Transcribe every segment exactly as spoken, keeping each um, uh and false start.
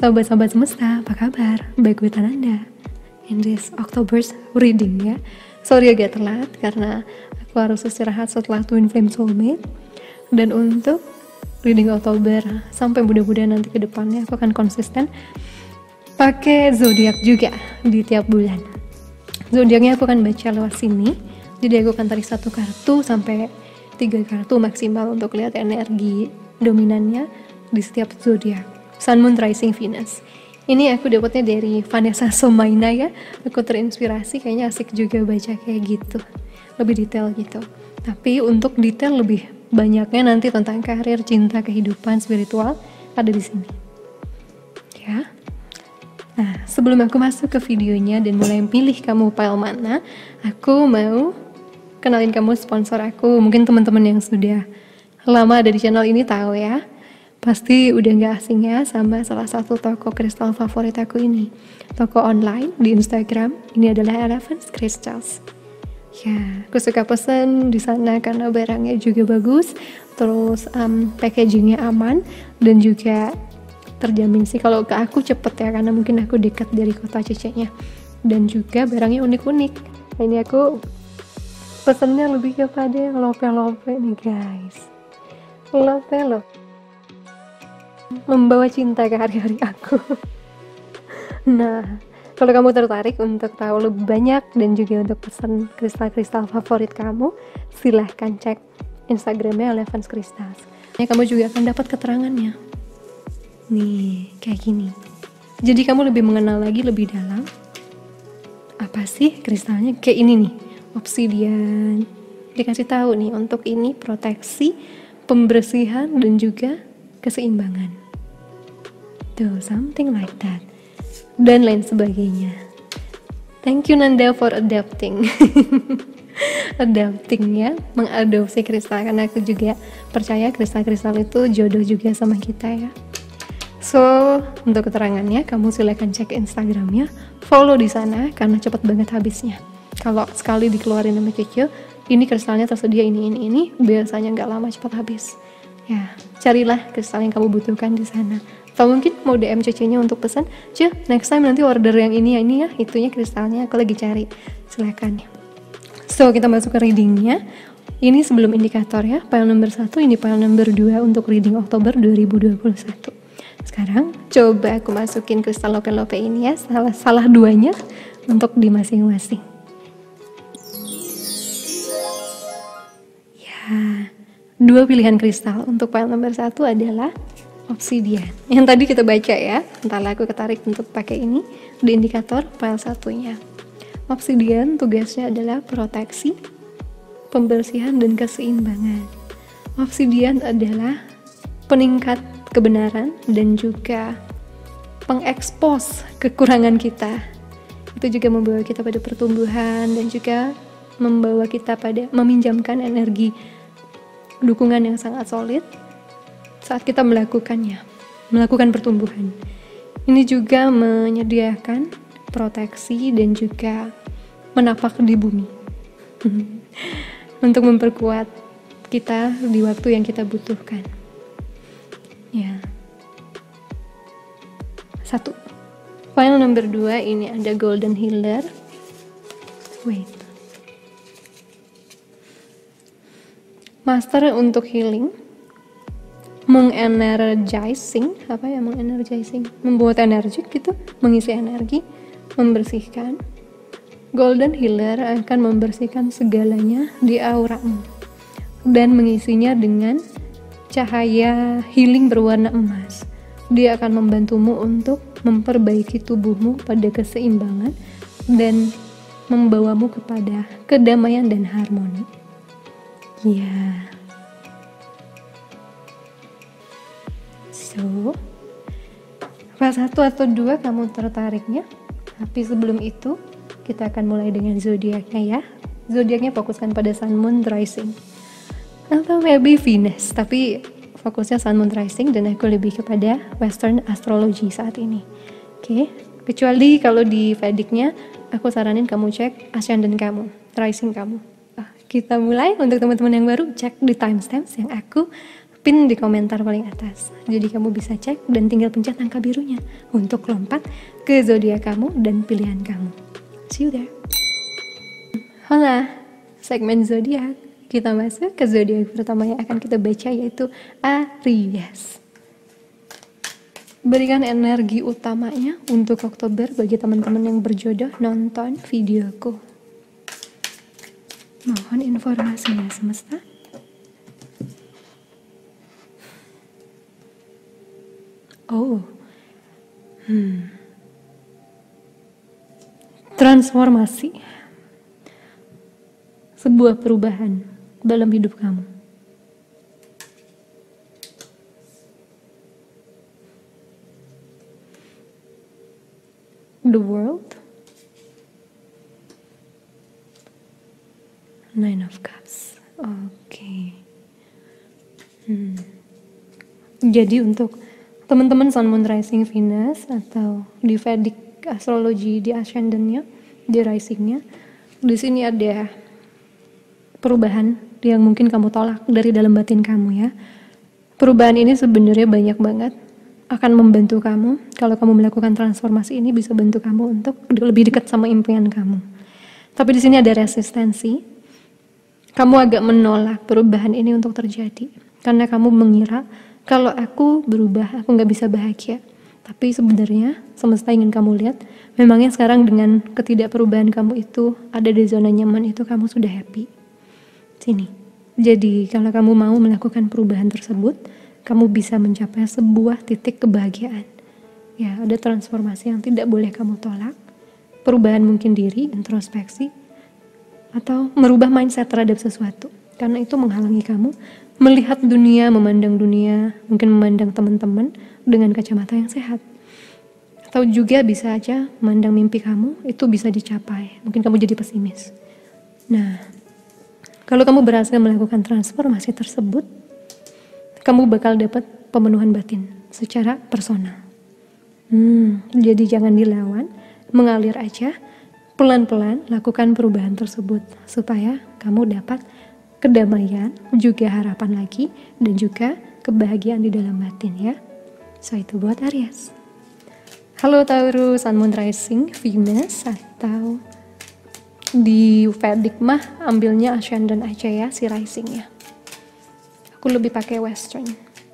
Sahabat-sahabat semesta, apa kabar? Baik with Anda in this October's reading ya. Sorry agak telat karena aku harus istirahat setelah Twin Flame Soulmate. Dan untuk reading Oktober sampai mudah-mudahan nanti ke depannya aku akan konsisten pakai zodiak juga di tiap bulan. Zodiaknya aku akan baca lewat sini. Jadi aku akan tarik satu kartu sampai tiga kartu maksimal untuk lihat energi dominannya di setiap zodiak. Sun, Moon, Rising, Venus. Ini aku dapatnya dari Vanessa Somaina ya. Aku terinspirasi, kayaknya asik juga baca kayak gitu. Lebih detail gitu. Tapi untuk detail lebih banyaknya nanti tentang karir, cinta, kehidupan, spiritual ada di sini. Ya. Nah, sebelum aku masuk ke videonya dan mulai pilih kamu file mana, aku mau kenalin kamu sponsor aku. Mungkin teman-teman yang sudah lama ada di channel ini tahu ya. Pasti udah gak asing ya sama salah satu toko kristal favorit aku ini. Toko online di Instagram, ini adalah Elephant Crystals. Ya, aku suka pesen di sana karena barangnya juga bagus, terus um, packagingnya aman, dan juga terjamin sih kalau ke aku cepet ya, karena mungkin aku dekat dari kota cecenya. Dan juga barangnya unik-unik. Nah, ini aku pesennya lebih kepada lope-lope nih guys. Lope-lope membawa cinta ke hari-hari aku. Nah, kalau kamu tertarik untuk tahu lebih banyak dan juga untuk pesan kristal-kristal favorit kamu, silahkan cek Instagramnya Elephant Crystals. Ya, kamu juga akan dapat keterangannya. Nih, kayak gini. Jadi kamu lebih mengenal lagi lebih dalam. Apa sih kristalnya? Kayak ini nih, obsidian. Dikasih tahu nih, untuk ini proteksi, pembersihan, dan juga keseimbangan. Tuh, something like that. Dan lain sebagainya. Thank you Nanda for adapting. Adapting ya, mengadopsi kristal, karena aku juga percaya kristal-kristal itu jodoh juga sama kita ya. So, untuk keterangannya kamu silakan cek Instagramnya, follow di sana karena cepat banget habisnya. Kalau sekali dikeluarin sama Cucu, ini kristalnya tersedia ini ini ini, biasanya nggak lama cepat habis. Ya, carilah kristal yang kamu butuhkan di sana. Atau mungkin mau D M C C-nya untuk pesan, Cih, next time nanti order yang ini ya, ini ya, itunya kristalnya aku lagi cari. Silakan ya. So, kita masuk ke readingnya. Ini sebelum indikator ya, file number satu, ini file number dua untuk reading Oktober dua ribu dua puluh satu. Sekarang, coba aku masukin kristal lope-lope ini ya, salah, salah duanya untuk di masing-masing. Ya, dua pilihan kristal untuk file number satu adalah obsidian. Yang tadi kita baca ya, entar aku ketarik untuk pakai ini di indikator file satunya. Obsidian tugasnya adalah proteksi, pembersihan, dan keseimbangan. Obsidian adalah peningkat kebenaran dan juga pengekspos kekurangan kita. Itu juga membawa kita pada pertumbuhan dan juga membawa kita pada meminjamkan energi dukungan yang sangat solid saat kita melakukannya, melakukan pertumbuhan. Ini juga menyediakan proteksi dan juga menapak di bumi untuk memperkuat kita di waktu yang kita butuhkan. Ya. Satu. File number dua ini ada Golden Healer. Wait. Master untuk healing. Mengenergizing, apa ya mengenergizing, membuat energi gitu, mengisi energi, membersihkan. Golden Healer akan membersihkan segalanya di auramu dan mengisinya dengan cahaya healing berwarna emas. Dia akan membantumu untuk memperbaiki tubuhmu pada keseimbangan dan membawamu kepada kedamaian dan harmoni. Ya. So, file satu atau dua kamu tertariknya. Tapi sebelum itu, kita akan mulai dengan zodiaknya ya. Zodiaknya fokuskan pada Sun, Moon, Rising. Atau maybe Venus, tapi fokusnya Sun, Moon, Rising, dan aku lebih kepada Western Astrology saat ini. Oke, okay? Kecuali kalau di Vedicnya, aku saranin kamu cek ascendant kamu, rising kamu. Ah, kita mulai. Untuk teman-teman yang baru, cek di timestamps yang aku pin di komentar paling atas. Jadi kamu bisa cek dan tinggal pencet angka birunya untuk lompat ke zodiak kamu dan pilihan kamu. See you there. Hola, segmen zodiak. Kita masuk ke zodiak pertama yang akan kita baca, yaitu Aries. Berikan energi utamanya untuk Oktober bagi teman-teman yang berjodoh nonton videoku. Mohon informasinya semesta. Oh, hmm. Transformasi, sebuah perubahan dalam hidup kamu. The World, Nine of Cups. Oke. Okay. Hmm. Jadi untuk teman-teman Sun, Moon, Rising, Venus atau di Vedic astrologi di ascendannya, di risingnya, di sini ada perubahan yang mungkin kamu tolak dari dalam batin kamu ya. Perubahan ini sebenarnya banyak banget, akan membantu kamu. Kalau kamu melakukan transformasi ini bisa bantu kamu untuk lebih dekat sama impian kamu. Tapi di sini ada resistensi. Kamu agak menolak perubahan ini untuk terjadi karena kamu mengira kalau aku berubah, aku nggak bisa bahagia. Tapi sebenarnya semesta ingin kamu lihat, memangnya sekarang dengan ketidakperubahan kamu itu, ada di zona nyaman itu, kamu sudah happy. Sini. Jadi kalau kamu mau melakukan perubahan tersebut, kamu bisa mencapai sebuah titik kebahagiaan. Ya, ada transformasi yang tidak boleh kamu tolak. Perubahan mungkin diri, introspeksi, atau merubah mindset terhadap sesuatu. Karena itu menghalangi kamu melihat dunia, memandang dunia, mungkin memandang teman-teman dengan kacamata yang sehat. Atau juga bisa aja memandang mimpi kamu, itu bisa dicapai. Mungkin kamu jadi pesimis. Nah, kalau kamu berhasil melakukan transformasi tersebut, kamu bakal dapat pemenuhan batin secara personal. Hmm, jadi jangan dilawan, mengalir aja, pelan-pelan lakukan perubahan tersebut supaya kamu dapat kedamaian, juga harapan lagi, dan juga kebahagiaan di dalam batin ya. So itu buat Aries. Halo Taurus, Sun, Moon, Rising, Venus, atau di Vedic mah ambilnya ascendant aja ya, si risingnya. Aku lebih pakai Western.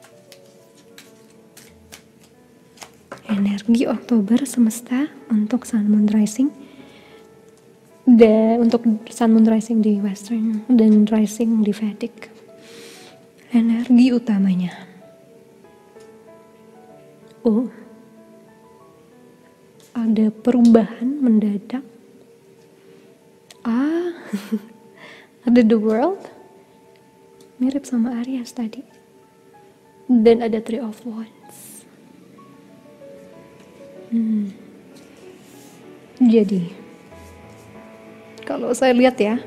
Energi Oktober semesta untuk Sun, Moon, Rising. Dan untuk Sun, Moon, Rising di Western dan Rising di Vedic. Energi utamanya. Oh. Ada perubahan mendadak. Ah. Ada The World. Mirip sama Aries tadi. Dan ada Three of Wands. Hmm. Jadi kalau saya lihat ya,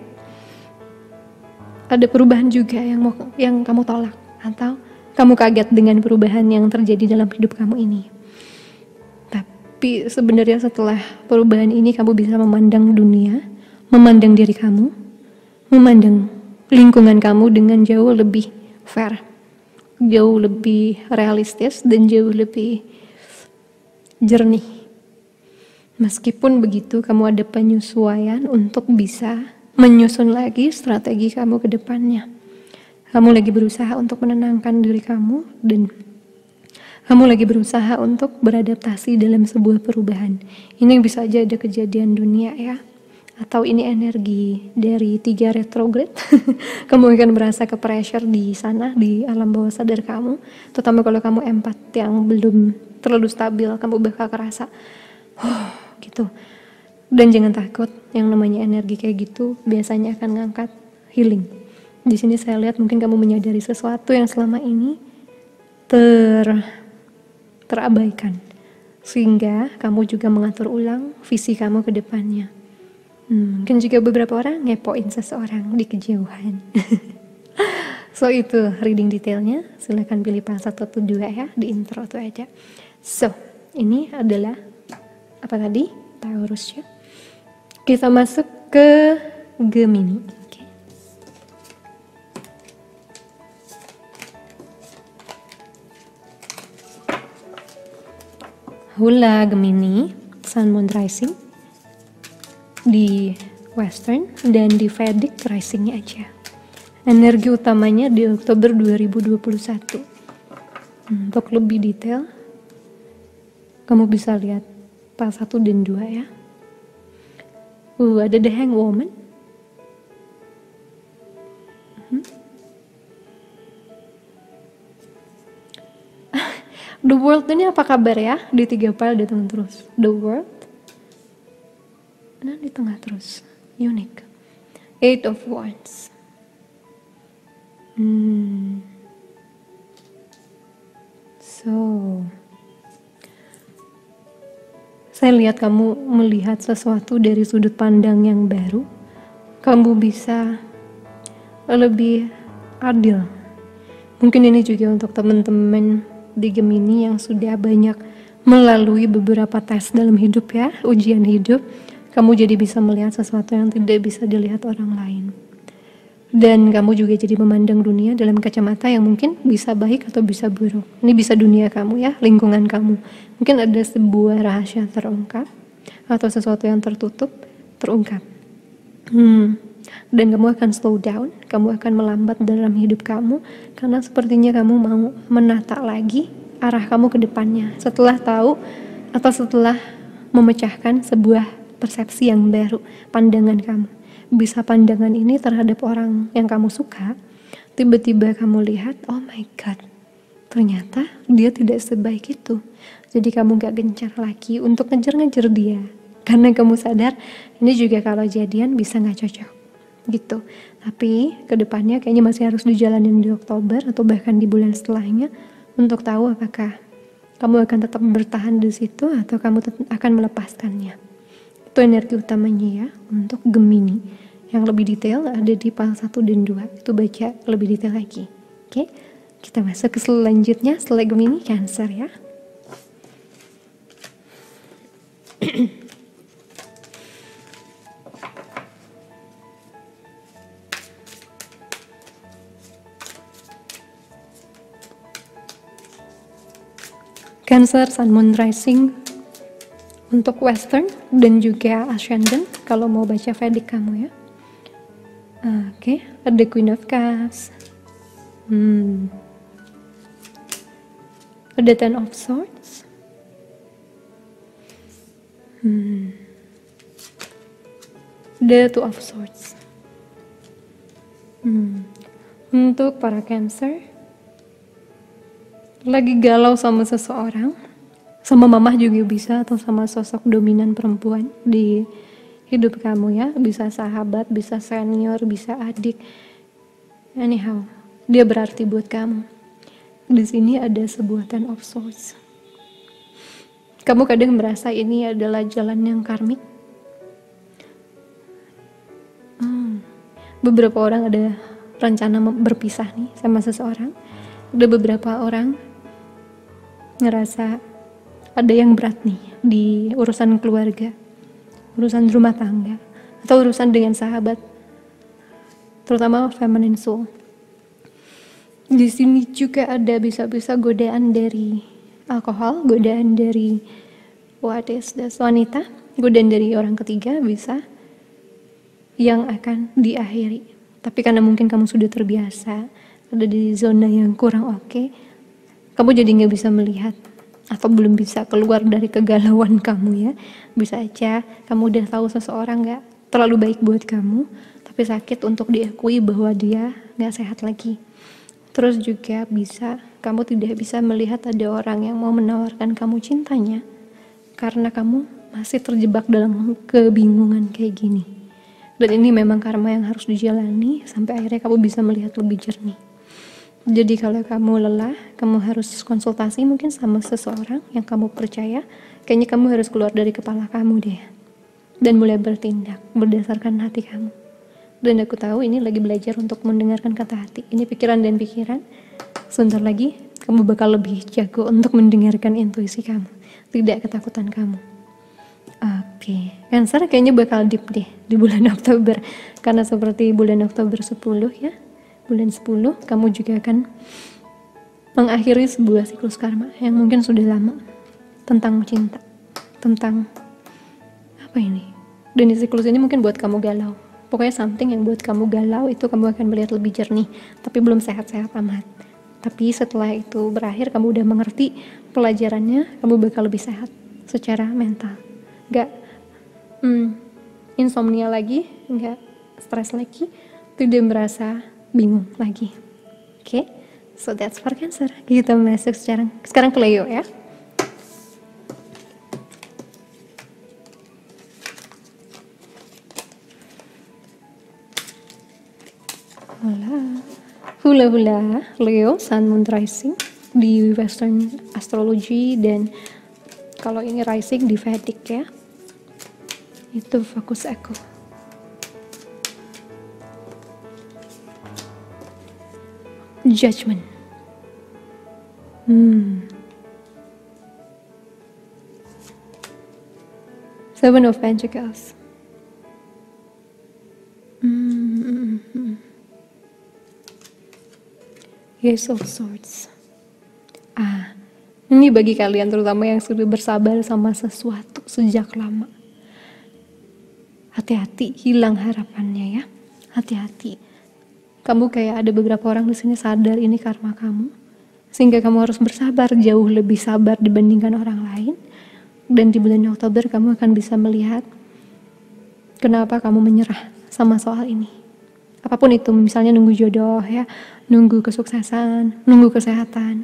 ada perubahan juga yang mau yang kamu tolak atau kamu kaget dengan perubahan yang terjadi dalam hidup kamu ini. Tapi sebenarnya setelah perubahan ini kamu bisa memandang dunia, memandang diri kamu, memandang lingkungan kamu dengan jauh lebih fair, jauh lebih realistis dan jauh lebih jernih. Meskipun begitu, kamu ada penyesuaian untuk bisa menyusun lagi strategi kamu ke depannya. Kamu lagi berusaha untuk menenangkan diri kamu dan kamu lagi berusaha untuk beradaptasi dalam sebuah perubahan. Ini bisa aja ada kejadian dunia ya. Atau ini energi dari tiga retrograde. Kamu akan merasa ke pressure di sana, di alam bawah sadar kamu. Terutama kalau kamu empat yang belum terlalu stabil, kamu bakal kerasa oh, gitu. Dan jangan takut, yang namanya energi kayak gitu biasanya akan ngangkat healing. Di sini saya lihat mungkin kamu menyadari sesuatu yang selama ini ter terabaikan, sehingga kamu juga mengatur ulang visi kamu ke depannya. Hmm, mungkin juga beberapa orang ngepoin seseorang di kejauhan. So itu reading detailnya, silakan pilih pas satu atau dua ya, di intro tuh aja. So ini adalah apa tadi? Taurus ya. Kita masuk ke Gemini. Okay. Hula Gemini, Sun Moon Rising di Western dan di Vedic Risingnya aja. Energi utamanya di Oktober dua ribu dua puluh satu. Untuk lebih detail, kamu bisa lihat pas satu dan dua ya. Uh, ada The Hanged Woman. Hmm. The World ini apa kabar ya? Di tiga file datang terus. The World. Nah, di tengah terus. Unik. Eight of Wands. Hmm. So, saya lihat kamu melihat sesuatu dari sudut pandang yang baru. Kamu bisa lebih adil. Mungkin ini juga untuk teman-teman di Gemini yang sudah banyak melalui beberapa tes dalam hidup ya, ujian hidup. Kamu jadi bisa melihat sesuatu yang tidak bisa dilihat orang lain. Dan kamu juga jadi memandang dunia dalam kacamata yang mungkin bisa baik atau bisa buruk. Ini bisa dunia kamu ya, lingkungan kamu. Mungkin ada sebuah rahasia terungkap atau sesuatu yang tertutup terungkap. Hmm. Dan kamu akan slow down, kamu akan melambat dalam hidup kamu karena sepertinya kamu mau menata lagi arah kamu ke depannya. Setelah tahu atau setelah memecahkan sebuah persepsi yang baru, pandangan kamu. Bisa pandangan ini terhadap orang yang kamu suka, tiba-tiba kamu lihat, oh my god, ternyata dia tidak sebaik itu. Jadi kamu gak gencar lagi untuk ngejar-ngejar dia, karena kamu sadar ini juga kalau jadian bisa gak cocok gitu. Tapi kedepannya kayaknya masih harus dijalanin di Oktober atau bahkan di bulan setelahnya untuk tahu apakah kamu akan tetap bertahan di situ atau kamu akan melepaskannya. Itu energi utamanya ya untuk Gemini. Yang lebih detail ada di file satu dan dua. Itu baca lebih detail lagi. Oke, kita masuk ke selanjutnya setelah Gemini, Cancer ya. Cancer, Sun, Moon, Rising untuk Western dan juga Ascendant kalau mau baca Vedic kamu ya. Oke, okay. Ada Queen of Cups. Hmm. Ada Ten of Swords. Hmm. Ada Two of Swords. Hmm. Untuk para Cancer, lagi galau sama seseorang, sama mamah juga bisa, atau sama sosok dominan perempuan di hidup kamu ya. Bisa sahabat, bisa senior, bisa adik. Anyhow, dia berarti buat kamu. Di sini ada sebuah Ten of Swords. Kamu kadang merasa ini adalah jalan yang karmik. Hmm. Beberapa orang ada rencana berpisah nih sama seseorang. Ada beberapa orang ngerasa ada yang berat nih di urusan keluarga, urusan rumah tangga, atau urusan dengan sahabat, terutama feminine soul. Di sini juga ada bisa-bisa godaan dari alkohol, godaan dari what is this, wanita, godaan dari orang ketiga bisa yang akan diakhiri. Tapi karena mungkin kamu sudah terbiasa ada di zona yang kurang oke, okay, kamu jadi nggak bisa melihat atau belum bisa keluar dari kegalauan kamu ya. Bisa aja kamu udah tahu seseorang nggak terlalu baik buat kamu, tapi sakit untuk diakui bahwa dia nggak sehat lagi. Terus juga bisa kamu tidak bisa melihat ada orang yang mau menawarkan kamu cintanya karena kamu masih terjebak dalam kebingungan kayak gini. Dan ini memang karma yang harus dijalani sampai akhirnya kamu bisa melihat lebih jernih. Jadi kalau kamu lelah, kamu harus konsultasi mungkin sama seseorang yang kamu percaya. Kayaknya kamu harus keluar dari kepala kamu deh, dan mulai bertindak berdasarkan hati kamu. Dan aku tahu ini lagi belajar untuk mendengarkan kata hati. Ini pikiran dan pikiran. Sebentar lagi kamu bakal lebih jago untuk mendengarkan intuisi kamu, tidak ketakutan kamu. Oke, Cancer kayaknya bakal deep deh di bulan Oktober, karena seperti bulan Oktober sepuluh ya, bulan sepuluh kamu juga akan mengakhiri sebuah siklus karma yang mungkin sudah lama tentang cinta, tentang apa ini? Dan siklus ini mungkin buat kamu galau. Pokoknya something yang buat kamu galau itu kamu akan melihat lebih jernih, tapi belum sehat-sehat amat. Tapi setelah itu berakhir, kamu udah mengerti pelajarannya, kamu bakal lebih sehat secara mental. Gak hmm, insomnia lagi, gak stres lagi, tidak merasa bingung lagi. Oke, okay? So that's for Cancer. Kita masuk sekarang, sekarang ke Leo ya. Hula hula Leo, Sun, Moon, Rising di Western Astrology, dan kalau ini Rising di Vedic ya. Itu fokus aku. Judgment. Hmm. Seven of Pentacles. Hmm. Ace of Swords. Ah, ini bagi kalian terutama yang sudah bersabar sama sesuatu sejak lama. Hati-hati, hilang harapannya ya. Hati-hati. Kamu kayak ada beberapa orang di sini sadar ini karma kamu, sehingga kamu harus bersabar, jauh lebih sabar dibandingkan orang lain. Dan di bulan Oktober kamu akan bisa melihat kenapa kamu menyerah sama soal ini. Apapun itu, misalnya nunggu jodoh ya, nunggu kesuksesan, nunggu kesehatan.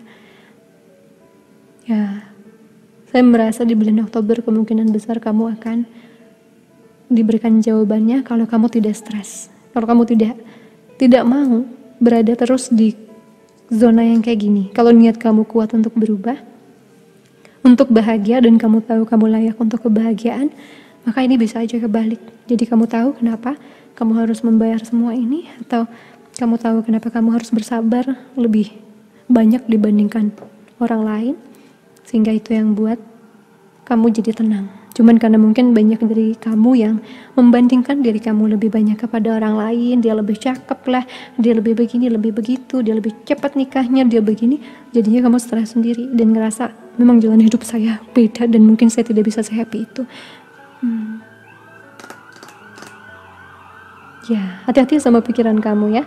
Ya, saya merasa di bulan Oktober kemungkinan besar kamu akan diberikan jawabannya kalau kamu tidak stres. Kalau kamu tidak tidak mau berada terus di zona yang kayak gini. Kalau niat kamu kuat untuk berubah, untuk bahagia, dan kamu tahu kamu layak untuk kebahagiaan, maka ini bisa aja kebalik. Jadi kamu tahu kenapa kamu harus membayar semua ini, atau kamu tahu kenapa kamu harus bersabar lebih banyak dibandingkan orang lain, sehingga itu yang buat kamu jadi tenang. Cuman karena mungkin banyak dari kamu yang membandingkan diri kamu lebih banyak kepada orang lain, dia lebih cakep lah, dia lebih begini, lebih begitu, dia lebih cepat nikahnya, dia begini, jadinya kamu stres sendiri dan ngerasa memang jalan hidup saya beda dan mungkin saya tidak bisa se-happy itu. Hmm. Ya, hati-hati sama pikiran kamu ya.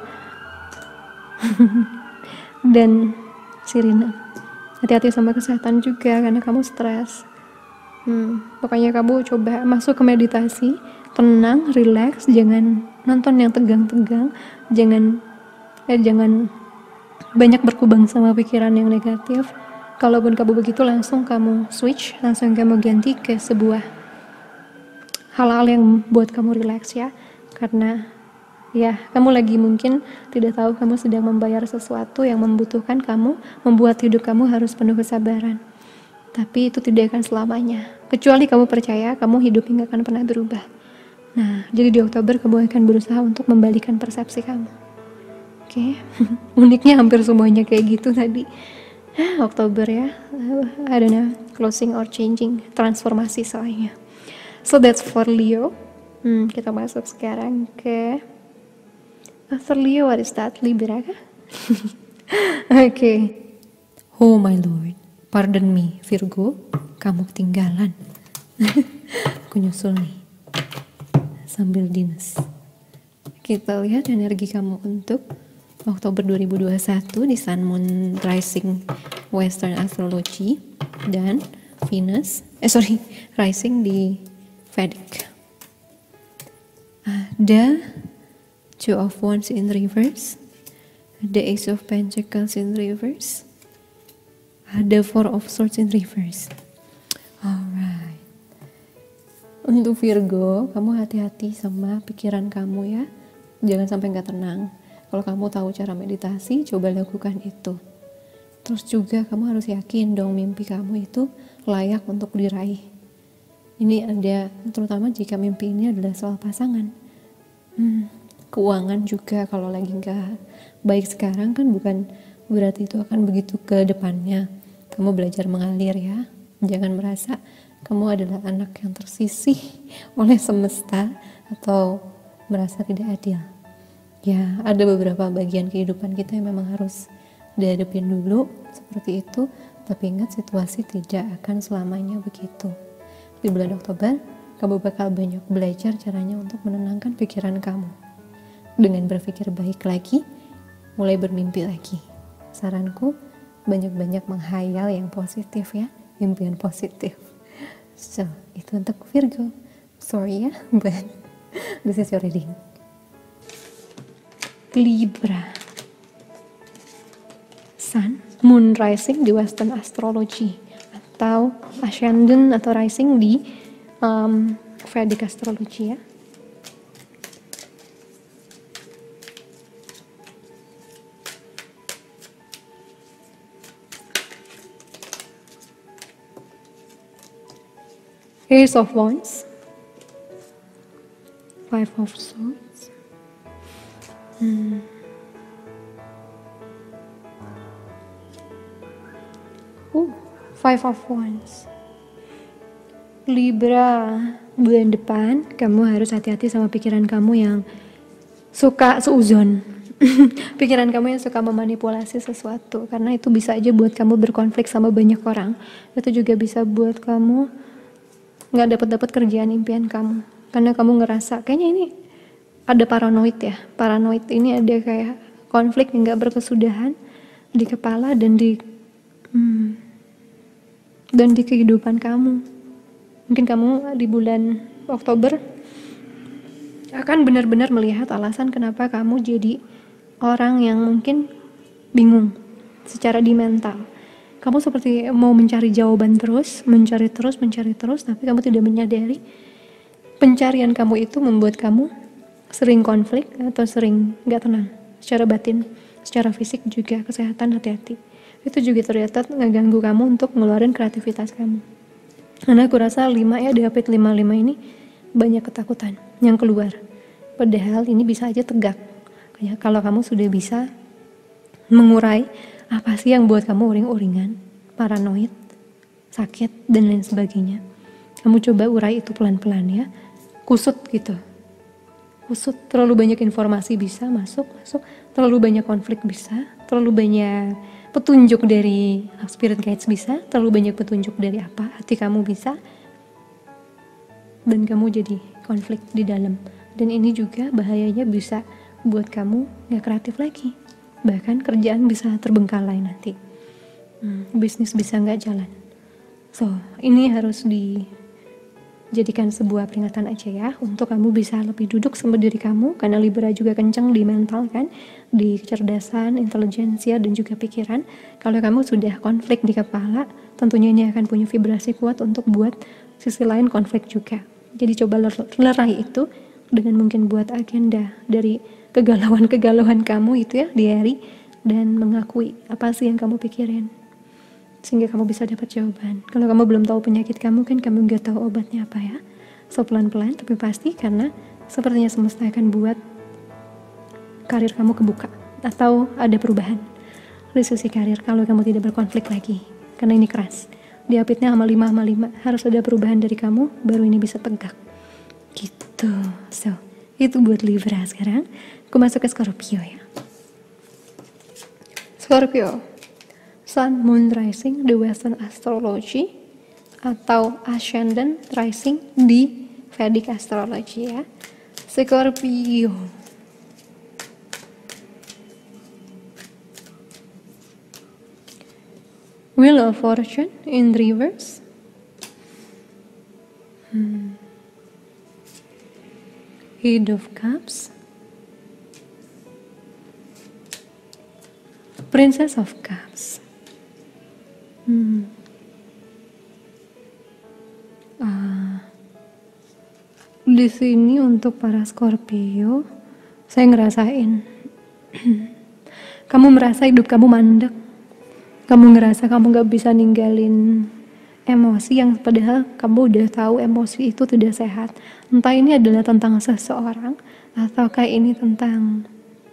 Dan Sirina, hati-hati sama kesehatan juga karena kamu stres. Hmm, pokoknya kamu coba masuk ke meditasi, tenang, relax, jangan nonton yang tegang-tegang, jangan eh, jangan banyak berkubang sama pikiran yang negatif. Kalaupun kamu begitu, langsung kamu switch, langsung kamu ganti ke sebuah hal-hal yang buat kamu relax ya. Karena ya, kamu lagi mungkin tidak tahu kamu sedang membayar sesuatu yang membutuhkan kamu, membuat hidup kamu harus penuh kesabaran. Tapi itu tidak akan selamanya. Kecuali kamu percaya kamu hidupnya gak akan pernah berubah. Nah, jadi di Oktober kamu akan berusaha untuk membalikan persepsi kamu. Oke, okay. Uniknya hampir semuanya kayak gitu tadi. Ah, Oktober ya, I don't know, closing or changing, transformasi soalnya. So that's for Leo. Hmm, kita masuk sekarang ke after Leo, what is that? Libra kah? Oke. Okay. Oh my Lord, pardon me Virgo, kamu ketinggalan. Aku nyusul nih sambil dinas. Kita lihat energi kamu untuk Oktober dua ribu dua puluh satu di Sun, Moon, Rising Western Astrology dan Venus, eh sorry, Rising di Vedic. Ada Two of Wands in reverse, ada Ace of Pentacles in reverse, ada Four of Swords in reverse. Alright. Untuk Virgo, kamu hati-hati sama pikiran kamu ya. Jangan sampai gak tenang. Kalau kamu tahu cara meditasi, coba lakukan itu. Terus juga kamu harus yakin dong mimpi kamu itu layak untuk diraih. Ini ada, terutama jika mimpi ini adalah soal pasangan. Hmm, keuangan juga kalau lagi gak baik sekarang kan bukan berarti itu akan begitu ke depannya. Kamu belajar mengalir ya. Jangan merasa kamu adalah anak yang tersisih oleh semesta atau merasa tidak adil. Ya, ada beberapa bagian kehidupan kita yang memang harus dihadapin dulu seperti itu. Tapi ingat, situasi tidak akan selamanya begitu. Di bulan Oktober, kamu bakal banyak belajar caranya untuk menenangkan pikiran kamu. Dengan berpikir baik lagi, mulai bermimpi lagi. Saranku, banyak-banyak menghayal yang positif ya, impian positif. So, itu untuk Virgo. Sorry ya, but this is your reading. Libra. Sun, Moon Rising di Western Astrology, atau Ascendant atau Rising di um, Vedic Astrology ya. Ace of Wands, Five of Swords, hmm. uh, Five of Wands. Libra, bulan depan kamu harus hati-hati sama pikiran kamu yang suka seuzon. Pikiran kamu yang suka memanipulasi sesuatu, karena itu bisa aja buat kamu berkonflik sama banyak orang. Itu juga bisa buat kamu nggak dapat-dapat kerjaan impian kamu, karena kamu ngerasa kayaknya ini ada paranoid ya. Paranoid ini ada kayak konflik yang nggak berkesudahan di kepala dan di hmm, dan di kehidupan kamu. Mungkin kamu di bulan Oktober akan benar-benar melihat alasan kenapa kamu jadi orang yang mungkin bingung secara di mental. Kamu seperti mau mencari jawaban terus, mencari terus, mencari terus, tapi kamu tidak menyadari pencarian kamu itu membuat kamu sering konflik atau sering gak tenang secara batin, secara fisik juga. Kesehatan, hati-hati. Itu juga ternyata ngeganggu kamu untuk ngeluarin kreativitas kamu. Karena aku rasa lima ya, di Hapit lima lima ini banyak ketakutan yang keluar. Padahal ini bisa aja tegak. Kayak kalau kamu sudah bisa mengurai apa sih yang buat kamu uring-uringan, paranoid, sakit, dan lain sebagainya. Kamu coba urai itu pelan-pelan ya. Kusut gitu. Kusut, terlalu banyak informasi bisa masuk, masuk. Terlalu banyak konflik bisa. Terlalu banyak petunjuk dari spirit guides bisa. Terlalu banyak petunjuk dari apa, hati kamu bisa. Dan kamu jadi konflik di dalam. Dan ini juga bahayanya bisa buat kamu gak kreatif lagi. Bahkan kerjaan bisa terbengkalai nanti, hmm, bisnis bisa nggak jalan. So, ini harus dijadikan sebuah peringatan aja ya, untuk kamu bisa lebih duduk sama diri kamu, karena Libra juga kencang di mental kan, di kecerdasan, intelijensia, dan juga pikiran. Kalau kamu sudah konflik di kepala, tentunya ini akan punya vibrasi kuat untuk buat sisi lain konflik juga. Jadi coba lerai itu dengan mungkin buat agenda dari kegalauan-kegalauan kamu itu ya di hari, dan mengakui apa sih yang kamu pikirin sehingga kamu bisa dapat jawaban. Kalau kamu belum tahu penyakit kamu, kan kamu gak tahu obatnya apa ya. So pelan-pelan tapi pasti, karena sepertinya semesta akan buat karir kamu kebuka atau ada perubahan dari sisi karir kalau kamu tidak berkonflik lagi, karena ini keras. Di Hapitnya sama lima sama lima harus ada perubahan dari kamu, baru ini bisa tegak gitu. So itu buat Libra. Sekarang aku masuk ke Scorpio ya. Scorpio, Sun, Moon Rising di Western Astrology atau Ascendant Rising di Vedic Astrology ya. Scorpio, Wheel of Fortune in reverse. Hmm. Eight of Cups, Princess of Cups. Hmm. Ah, di sini untuk para Scorpio, saya ngerasain kamu merasa hidup kamu mandek. Kamu ngerasa kamu gak bisa ninggalin emosi yang padahal kamu udah tahu emosi itu tidak sehat. Entah ini adalah tentang seseorang, ataukah ini tentang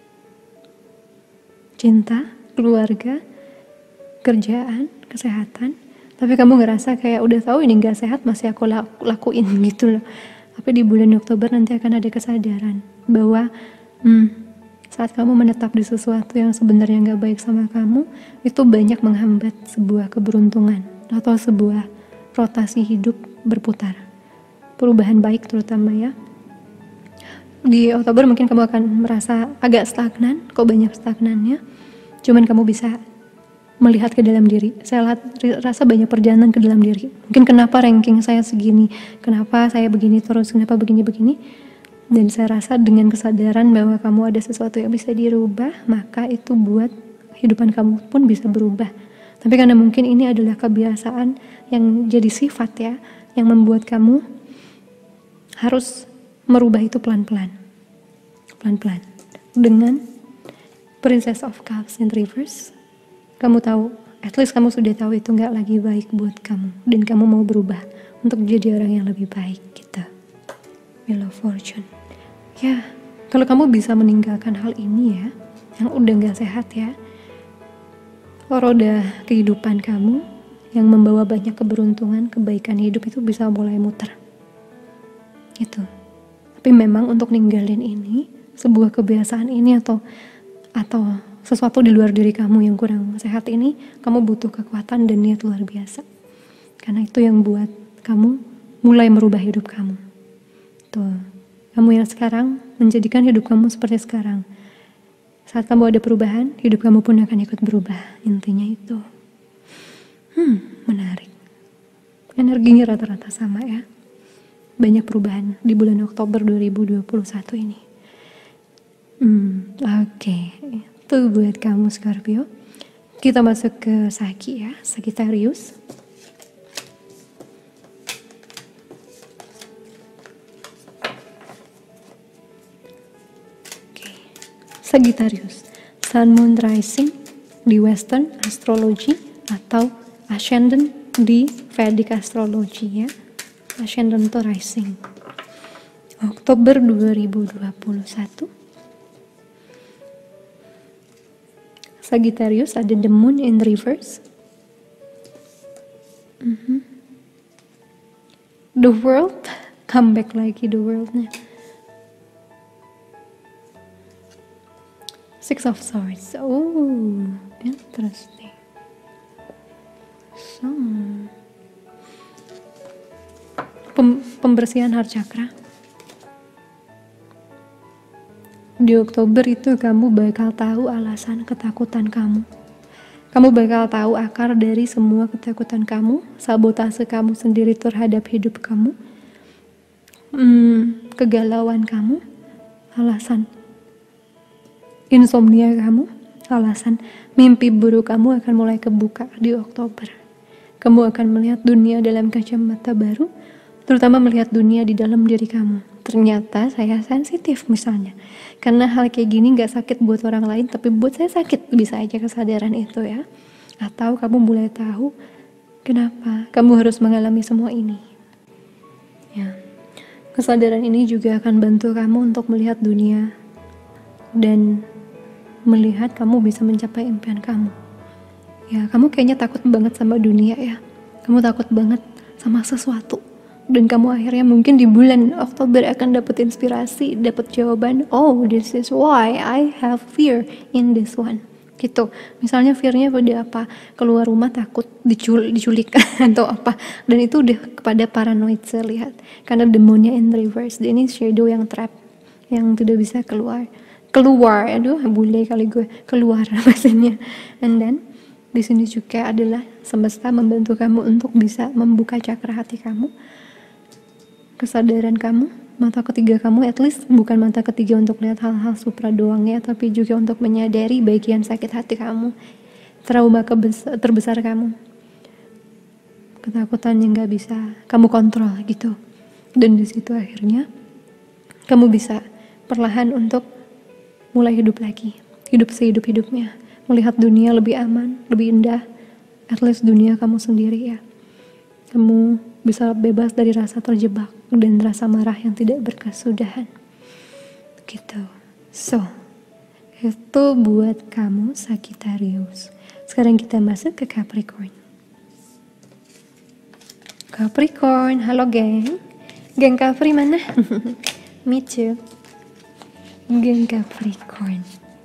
cinta, keluarga, kerjaan, kesehatan. Tapi kamu ngerasa kayak udah tahu ini gak sehat, masih aku lakuin gitu loh. Tapi di bulan Oktober nanti akan ada kesadaran bahwa hmm, Saat kamu menetap di sesuatu yang sebenarnya gak baik sama kamu, itu banyak menghambat sebuah keberuntungan atau sebuah rotasi hidup berputar. Perubahan baik terutama ya. Di Oktober mungkin kamu akan merasa agak stagnan, kok banyak stagnannya. Cuman kamu bisa melihat ke dalam diri. Saya lihat, rasa banyak perjalanan ke dalam diri. Mungkin kenapa ranking saya segini, kenapa saya begini terus, kenapa begini-begini. Dan saya rasa dengan kesadaran bahwa kamu ada sesuatu yang bisa dirubah, maka itu buat kehidupan kamu pun bisa berubah. Tapi karena mungkin ini adalah kebiasaan yang jadi sifat ya, yang membuat kamu harus merubah itu pelan-pelan. Pelan-pelan. Dengan Princess of Cups in reverse, kamu tahu, at least kamu sudah tahu itu gak lagi baik buat kamu. Dan kamu mau berubah untuk jadi orang yang lebih baik gitu. Wheel of Fortune. Ya, kalau kamu bisa meninggalkan hal ini ya, yang udah gak sehat ya, roda kehidupan kamu yang membawa banyak keberuntungan, kebaikan hidup itu bisa mulai muter. Gitu. Tapi memang untuk ninggalin ini, sebuah kebiasaan ini atau atau sesuatu di luar diri kamu yang kurang sehat ini, kamu butuh kekuatan dan niat luar biasa. Karena itu yang buat kamu mulai merubah hidup kamu. Tuh, kamu yang sekarang menjadikan hidup kamu seperti sekarang. Saat kamu ada perubahan, hidup kamu pun akan ikut berubah. Intinya itu. Hmm, menarik. Energinya rata-rata sama ya. Banyak perubahan di bulan Oktober dua ribu dua puluh satu ini. Hmm, oke. Okay. Itu buat kamu Scorpio. Kita masuk ke Saki ya, Sagittarius. Sagittarius, Sun Moon Rising di Western Astrology atau Ascendant di Vedic Astrology ya. Ascendant itu Rising. Oktober dua ribu dua puluh satu. Sagittarius ada the Moon in reverse. Mm-hmm. The World, come back lagi the World-nya. Six of Swords. Oh, interesting. So, Pem- pembersihan heart chakra. Di Oktober itu kamu bakal tahu alasan ketakutan kamu. Kamu bakal tahu akar dari semua ketakutan kamu, sabotase kamu sendiri terhadap hidup kamu, hmm, kegalauan kamu, alasan insomnia kamu, alasan mimpi buruk kamu akan mulai kebuka di Oktober. Kamu akan melihat dunia dalam kacamata baru, terutama melihat dunia di dalam diri kamu. Ternyata saya sensitif misalnya, karena hal kayak gini gak sakit buat orang lain, tapi buat saya sakit. Bisa aja kesadaran itu ya. Atau kamu mulai tahu kenapa kamu harus mengalami semua ini. Ya. Kesadaran ini juga akan bantu kamu untuk melihat dunia dan melihat kamu bisa mencapai impian kamu. Ya, kamu kayaknya takut banget sama dunia ya. Kamu takut banget sama sesuatu. Dan kamu akhirnya mungkin di bulan Oktober akan dapat inspirasi, dapat jawaban. Oh, this is why I have fear in this one. Gitu. Misalnya fear-nya pada apa? Keluar rumah takut dicul- diculik atau apa. Dan itu udah kepada paranoid saya lihat. Karena demonnya in reverse. Dia ini shadow yang trap, yang tidak bisa keluar. Keluar, aduh bule kali gue, keluar maksudnya. And then di sini juga adalah semesta membantu kamu untuk bisa membuka cakra hati kamu, kesadaran kamu, mata ketiga kamu, at least bukan mata ketiga untuk lihat hal-hal supra doang ya, tapi juga untuk menyadari bagian sakit hati kamu, trauma kebes- terbesar kamu, ketakutan yang gak bisa kamu kontrol gitu. Dan di situ akhirnya kamu bisa perlahan untuk mulai hidup lagi, hidup sehidup-hidupnya, melihat dunia lebih aman, lebih indah, at least dunia kamu sendiri ya. Kamu bisa bebas dari rasa terjebak dan rasa marah yang tidak berkesudahan. Gitu. So, itu buat kamu Sagittarius. Sekarang kita masuk ke Capricorn. Capricorn, halo geng. Geng Capri mana? Me too. Geng Capricorn.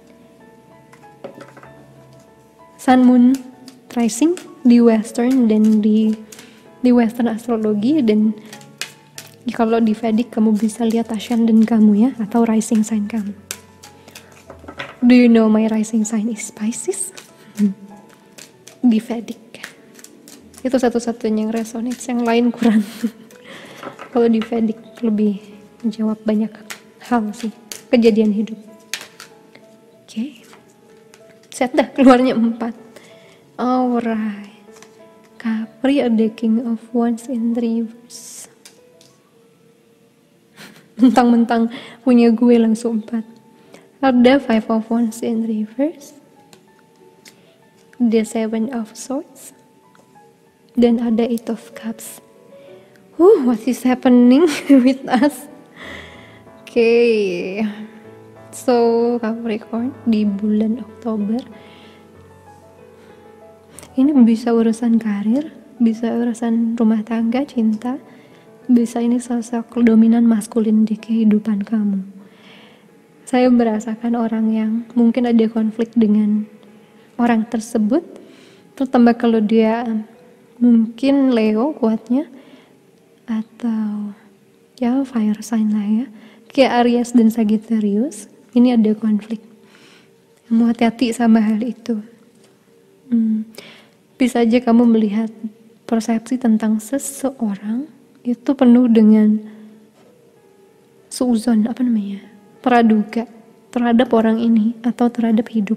Sun Moon Rising di Western dan di di Western astrologi, dan kalau di Vedic kamu bisa lihat ascendant kamu ya, atau rising sign kamu. Do you know my rising sign is Pisces? Di Vedic itu satu-satunya yang resonates, yang lain kurang. Kalau di Vedic lebih menjawab banyak hal sih, kejadian hidup. Oke, okay. Set dah, keluarnya empat. Alright, Capri, the King of Wands in reverse. Mentang-mentang punya gue langsung empat. Ada Five of Wands in reverse, the Seven of Swords, dan ada Eight of Cups. Uh, what is happening with us? Oke, okay. So Capricorn di bulan Oktober ini bisa urusan karir, bisa urusan rumah tangga, cinta, bisa ini sosok dominan maskulin di kehidupan kamu. Saya merasakan orang yang mungkin ada konflik dengan orang tersebut, terutama kalau dia mungkin Leo kuatnya, atau ya fire sign lah ya, kayak Aries dan Sagittarius. Ini ada konflik. Kamu hati-hati sama hal itu. Hmm, bisa aja kamu melihat persepsi tentang seseorang itu penuh dengan suuzon, apa namanya, praduga terhadap orang ini atau terhadap hidup.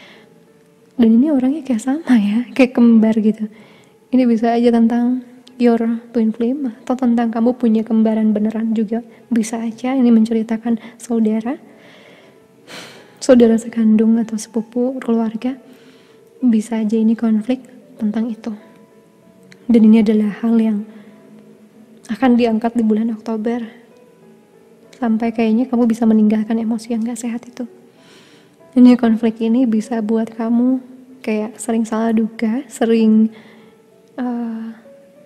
Dan ini orangnya kayak sama ya, kayak kembar gitu. Ini bisa aja tentang your twin flame, atau tentang kamu punya kembaran beneran juga bisa aja. Ini menceritakan saudara, saudara sekandung atau sepupu keluarga. Bisa aja ini konflik tentang itu. Dan ini adalah hal yang akan diangkat di bulan Oktober, sampai kayaknya kamu bisa meninggalkan emosi yang gak sehat itu. Ini konflik ini bisa buat kamu kayak sering salah duga, sering uh,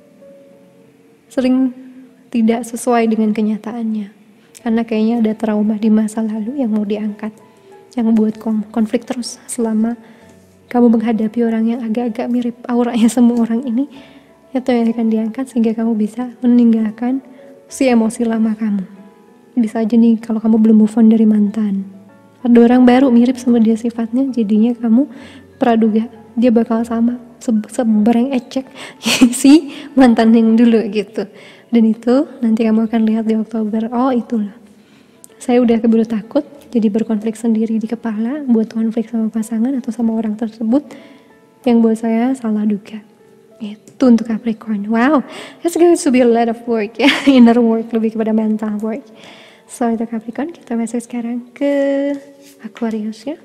sering tidak sesuai dengan kenyataannya, karena kayaknya ada trauma di masa lalu yang mau diangkat, yang buat konflik terus selama kamu menghadapi orang yang agak-agak mirip auranya semua orang ini. Itu yang akan diangkat sehingga kamu bisa meninggalkan si emosi lama kamu. Bisa aja nih kalau kamu belum move on dari mantan, ada orang baru mirip sama dia sifatnya, jadinya kamu praduga dia bakal sama sebereng ecek si mantan yang dulu gitu. Dan itu nanti kamu akan lihat di Oktober, oh itulah saya udah keburu takut, jadi berkonflik sendiri di kepala buat konflik sama pasangan atau sama orang tersebut yang buat saya salah duga. Itu untuk Capricorn. Wow, it's going to be a lot of work ya, inner work, lebih kepada mental work. So itu Capricorn, kita masuk sekarang ke Aquarius ya.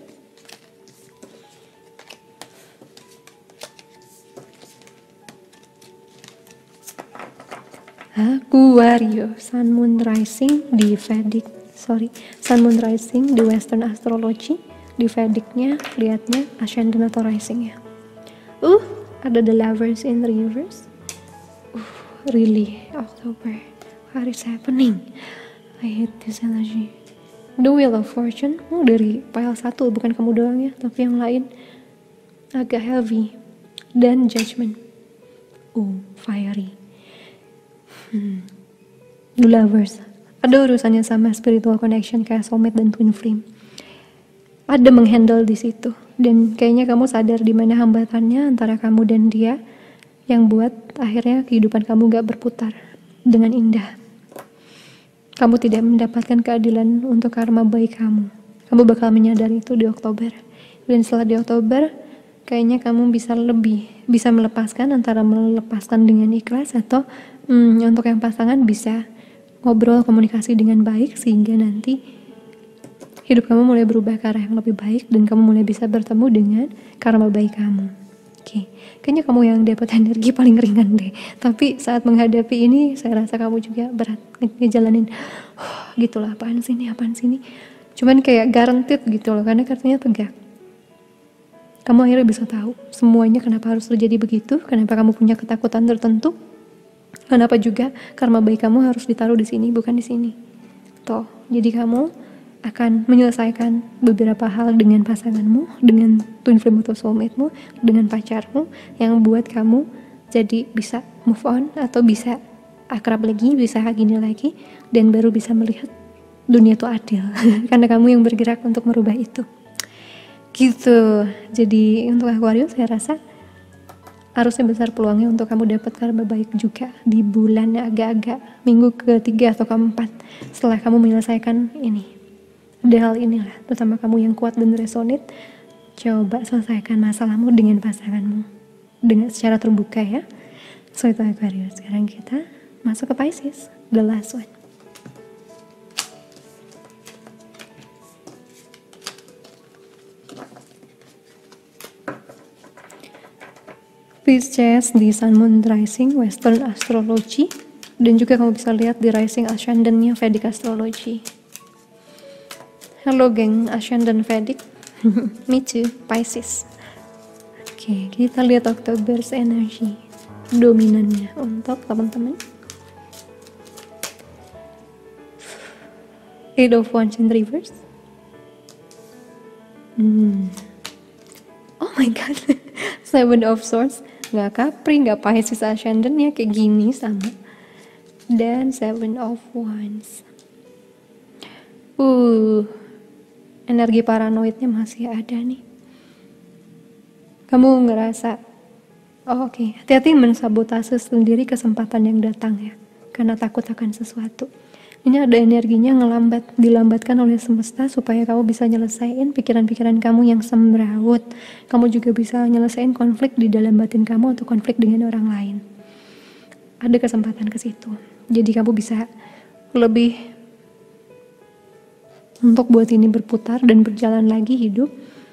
Aquarius, Sun Moon Rising di Vedic, sorry, Sun Moon Rising di Western Astrology. Di Vedicnya lihatnya ascendant atau rising ya. Uh, ada the Lovers in reverse. Uh, really, October, what is happening? I hate this energy. The Wheel of Fortune, oh, dari pile satu, bukan kamu doang ya, tapi yang lain agak heavy. Dan Judgment, oh, fiery. Hmm. The Lovers, ada urusannya sama spiritual connection kayak soulmate dan twin flame. Ada menghandle di situ, dan kayaknya kamu sadar di mana hambatannya antara kamu dan dia yang buat akhirnya kehidupan kamu gak berputar dengan indah. Kamu tidak mendapatkan keadilan untuk karma baik kamu. Kamu bakal menyadari itu di Oktober. Dan setelah di Oktober, kayaknya kamu bisa lebih bisa melepaskan, antara melepaskan dengan ikhlas atau hmm, untuk yang pasangan bisa ngobrol, komunikasi dengan baik sehingga nanti hidup kamu mulai berubah ke arah yang lebih baik dan kamu mulai bisa bertemu dengan karma baik kamu. Oke, okay. Kayaknya kamu yang dapat energi paling ringan deh. Tapi saat menghadapi ini, saya rasa kamu juga berat ngejalanin. Oh, gitulah, apaan sih ini, apaan sih ini. Cuman kayak guaranteed gitu loh, karena kartunya tegak. Kamu akhirnya bisa tahu semuanya kenapa harus terjadi begitu, kenapa kamu punya ketakutan tertentu, kenapa juga karma baik kamu harus ditaruh di sini, bukan di sini. Toh, jadi kamu akan menyelesaikan beberapa hal dengan pasanganmu, dengan twin flame atau soulmate-mu, dengan pacarmu, yang buat kamu jadi bisa move on atau bisa akrab lagi, bisa gini lagi, dan baru bisa melihat dunia itu adil karena kamu yang bergerak untuk merubah itu gitu. Jadi untuk Aquarius saya rasa harusnya besar peluangnya untuk kamu dapat karma baik juga di bulan agak-agak minggu ketiga atau keempat setelah kamu menyelesaikan ini. Ada hal inilah, terutama kamu yang kuat dan resonate, coba selesaikan masalahmu dengan pasanganmu dengan secara terbuka ya. So itu Aquarius. Sekarang kita masuk ke Pisces, the last one. Pisces di Sun Moon Rising Western Astrology, dan juga kamu bisa lihat di Rising Ascendant-nya Vedic Astrology. Halo geng Ascendant Vedic. Me too, Pisces. Oke, kita lihat Oktober's energy dominannya untuk teman-teman. Eight of Wands in reverse. Hmm. Oh my god. Seven of Swords. Gak Capri, gak Pisces Ascendant-nya kayak gini sama. Dan Seven of Wands. Uh. Energi paranoidnya masih ada nih. Kamu ngerasa, oh oke, okay, hati-hati mensabotase sendiri kesempatan yang datang ya, karena takut akan sesuatu. Ini ada energinya ngelambat, dilambatkan oleh semesta supaya kamu bisa nyelesain pikiran-pikiran kamu yang semrawut. Kamu juga bisa nyelesain konflik di dalam batin kamu atau konflik dengan orang lain. Ada kesempatan ke situ. Jadi kamu bisa lebih untuk buat ini berputar dan berjalan lagi hidup.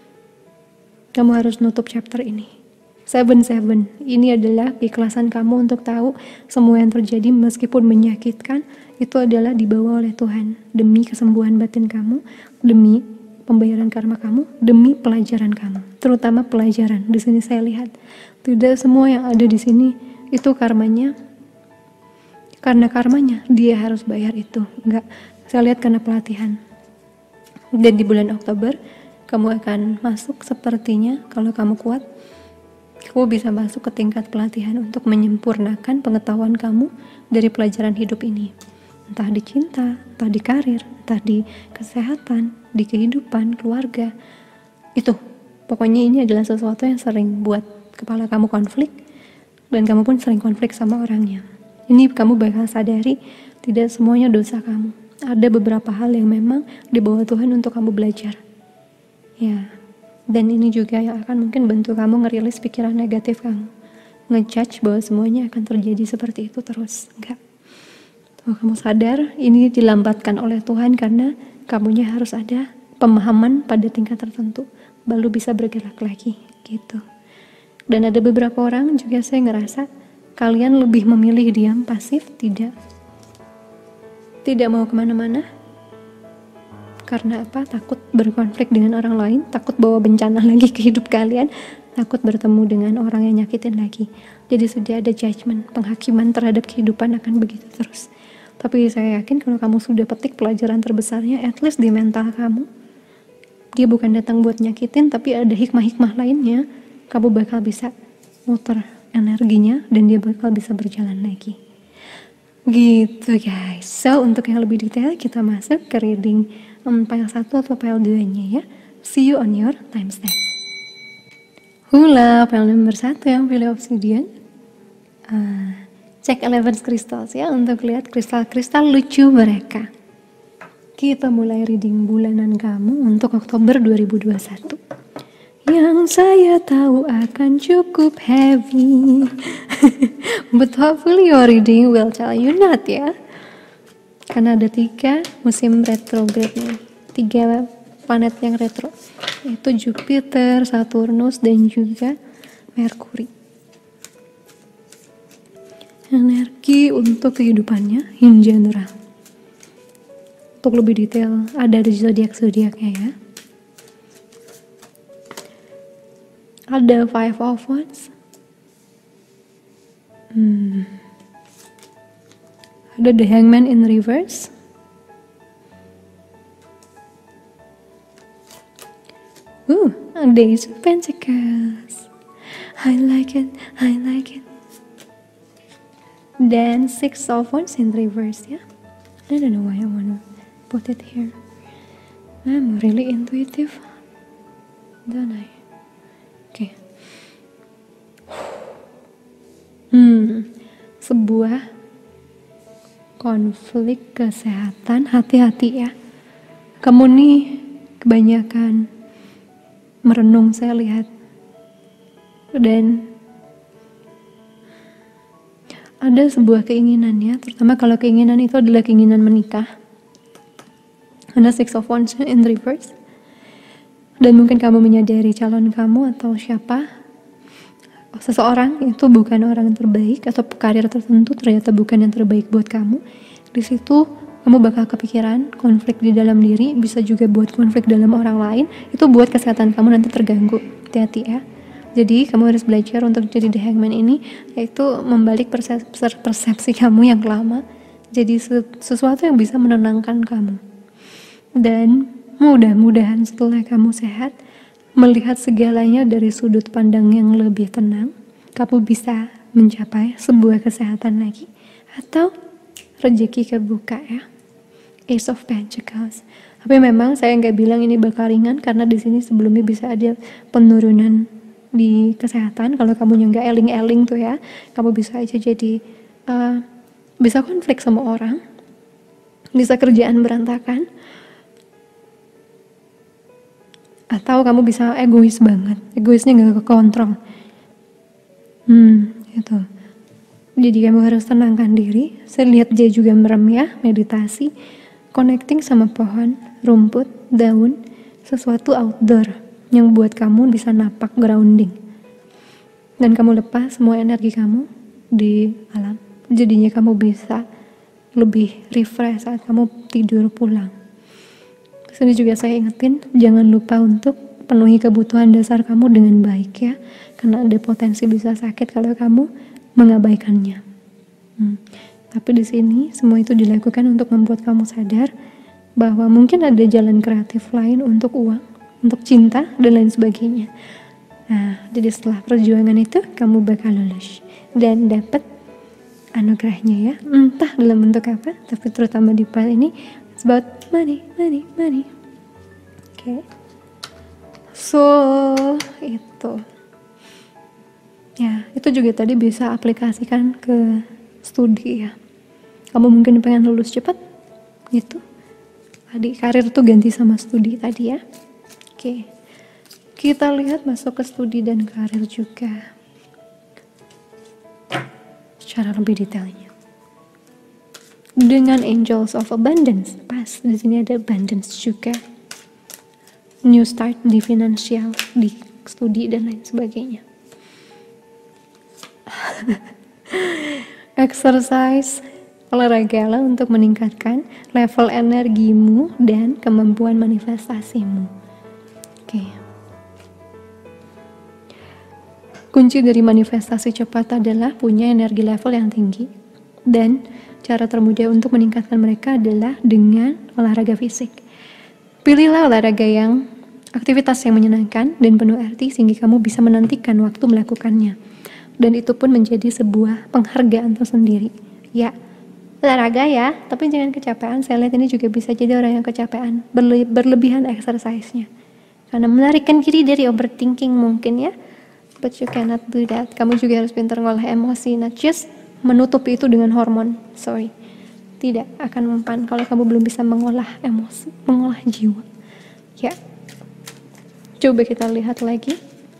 Kamu harus nutup chapter ini. Seven Seven, ini adalah keikhlasan kamu untuk tahu semua yang terjadi meskipun menyakitkan itu adalah dibawa oleh Tuhan demi kesembuhan batin kamu, demi pembayaran karma kamu, demi pelajaran kamu. Terutama pelajaran. Di sini saya lihat tidak semua yang ada di sini itu karmanya. Karena karmanya dia harus bayar itu. Enggak, saya lihat karena pelatihan. Dan di bulan Oktober kamu akan masuk, sepertinya kalau kamu kuat, kamu bisa masuk ke tingkat pelatihan untuk menyempurnakan pengetahuan kamu dari pelajaran hidup ini. Entah di cinta, entah di karir, entah di kesehatan, di kehidupan, keluarga. Itu, pokoknya ini adalah sesuatu yang sering buat kepala kamu konflik, dan kamu pun sering konflik sama orangnya. Ini kamu bakal sadari, tidak semuanya dosa kamu. Ada beberapa hal yang memang dibawa Tuhan untuk kamu belajar. Ya, dan ini juga yang akan mungkin bantu kamu ngerilis pikiran negatif kamu. Ngejudge bahwa semuanya akan terjadi seperti itu terus. Enggak. Kalau kamu sadar, ini dilambatkan oleh Tuhan karena kamunya harus ada pemahaman pada tingkat tertentu. Baru bisa bergerak lagi, gitu. Dan ada beberapa orang juga saya ngerasa, kalian lebih memilih diam, pasif, tidak. Tidak mau kemana-mana. Karena apa? Takut berkonflik dengan orang lain, takut bawa bencana lagi ke hidup kalian, takut bertemu dengan orang yang nyakitin lagi. Jadi sudah ada judgment, penghakiman terhadap kehidupan akan begitu terus. Tapi saya yakin kalau kamu sudah petik pelajaran terbesarnya, at least di mental kamu, dia bukan datang buat nyakitin, tapi ada hikmah-hikmah lainnya, kamu bakal bisa muter energinya dan dia bakal bisa berjalan lagi. Gitu guys. So untuk yang lebih detail kita masuk ke reading um, file satu atau file dua nya ya. See you on your timestamp. Hula, file nomor satu yang pilih obsidian. Uh, cek eleven crystals ya untuk lihat kristal-kristal lucu mereka. Kita mulai reading bulanan kamu untuk Oktober dua ribu dua puluh satu. Yang saya tahu akan cukup heavy. But hopefully your reading will tell you not ya. Karena ada tiga musim retrograde nih. Tiga planet yang retro. Yaitu Jupiter, Saturnus, dan juga Merkuri. Energi untuk kehidupannya in general. Untuk lebih detail ada di zodiak-zodiaknya ya. Ada Five of Wands. Hmm. Ada The Hangman in reverse. Uh, Days of Pentacles. I like it, I like it. Dan Six of Wands in reverse ya. I don't know why I wanna put it here. I'm really intuitive, don't I? Oke. Okay. Hmm, sebuah konflik kesehatan, hati-hati ya. Kamu nih kebanyakan merenung saya lihat. Dan ada sebuah keinginan ya, terutama kalau keinginan itu adalah keinginan menikah. Ada Six of Wands in reverse. Dan mungkin kamu menyadari calon kamu atau siapa, seseorang itu bukan orang yang terbaik, atau karir tertentu ternyata bukan yang terbaik buat kamu. Di situ kamu bakal kepikiran konflik di dalam diri, bisa juga buat konflik dalam orang lain. Itu buat kesehatan kamu nanti terganggu. Hati-hati ya. Jadi kamu harus belajar untuk jadi the hangman ini, yaitu membalik persepsi, persepsi kamu yang lama jadi sesuatu yang bisa menenangkan kamu. Dan mudah-mudahan setelah kamu sehat, melihat segalanya dari sudut pandang yang lebih tenang, kamu bisa mencapai sebuah kesehatan lagi, atau rezeki kebuka ya. Ace of Pentacles. Tapi memang saya nggak bilang ini bakal ringan, karena di sini sebelumnya bisa ada penurunan di kesehatan. Kalau kamu yang nggak eling-eling tuh ya, kamu bisa aja jadi uh, bisa konflik sama orang, bisa kerjaan berantakan, atau kamu bisa egois banget, egoisnya nggak kekontrol. Hmm, itu. Jadi kamu harus tenangkan diri. Saya lihat dia juga merem ya, meditasi, connecting sama pohon, rumput, daun, sesuatu outdoor yang buat kamu bisa napak grounding. Dan kamu lepas semua energi kamu di alam. Jadinya kamu bisa lebih refresh saat kamu tidur pulang. Kesini juga saya ingetin, jangan lupa untuk penuhi kebutuhan dasar kamu dengan baik ya. Karena ada potensi bisa sakit kalau kamu mengabaikannya. Hmm. Tapi di sini semua itu dilakukan untuk membuat kamu sadar bahwa mungkin ada jalan kreatif lain untuk uang, untuk cinta, dan lain sebagainya. Nah, jadi setelah perjuangan itu, kamu bakal lulus dan dapat anugerahnya ya. Entah dalam bentuk apa, tapi terutama di part ini, it's about money, money, money. Oke. Okay. So, itu. Ya, itu juga tadi bisa aplikasikan ke studi ya. Kamu mungkin pengen lulus cepat, gitu. Tadi karir tuh ganti sama studi tadi ya. Oke, kita lihat masuk ke studi dan karir juga secara lebih detailnya. Dengan Angels of Abundance, pas di sini ada abundance juga. New start di finansial, di studi dan lain sebagainya. Exercise, olahragalah untuk meningkatkan level energimu dan kemampuan manifestasimu. Oke. Okay. Kunci dari manifestasi cepat adalah punya energi level yang tinggi, dan cara termudah untuk meningkatkan mereka adalah dengan olahraga fisik. Pilihlah olahraga yang aktivitas yang menyenangkan dan penuh arti sehingga kamu bisa menantikan waktu melakukannya. Dan itu pun menjadi sebuah penghargaan tersendiri. Ya, olahraga ya, tapi jangan kecapean. Saya lihat ini juga bisa jadi orang yang kecapean, berle- berlebihan exercise-nya. Karena melarikan diri dari overthinking mungkin ya. But you cannot do that. Kamu juga harus pintar ngolah emosi, not just menutupi itu dengan hormon. Sorry. Tidak akan mempan kalau kamu belum bisa mengolah emosi, mengolah jiwa. Ya. Coba kita lihat lagi.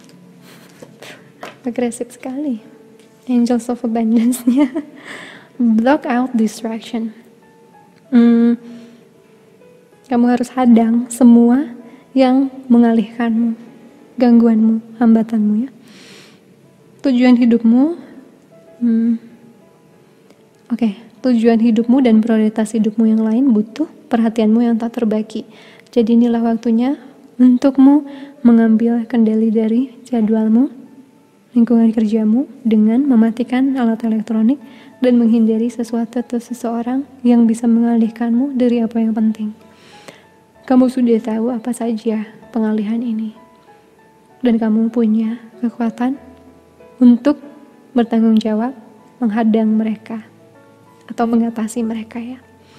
Agresif sekali. Angels of Abundance-nya. Block out distraction. Hmm, kamu harus hadang semua yang mengalihkanmu, gangguanmu, hambatanmu ya. Tujuan hidupmu, hmm, oke, okay. Tujuan hidupmu dan prioritas hidupmu yang lain butuh perhatianmu yang tak terbagi. Jadi inilah waktunya untukmu mengambil kendali dari jadwalmu, lingkungan kerjamu dengan mematikan alat elektronik dan menghindari sesuatu atau seseorang yang bisa mengalihkanmu dari apa yang penting. Kamu sudah tahu apa saja pengalihan ini. dan kamu punya kekuatan untuk bertanggung jawab menghadang mereka atau mengatasi mereka ya.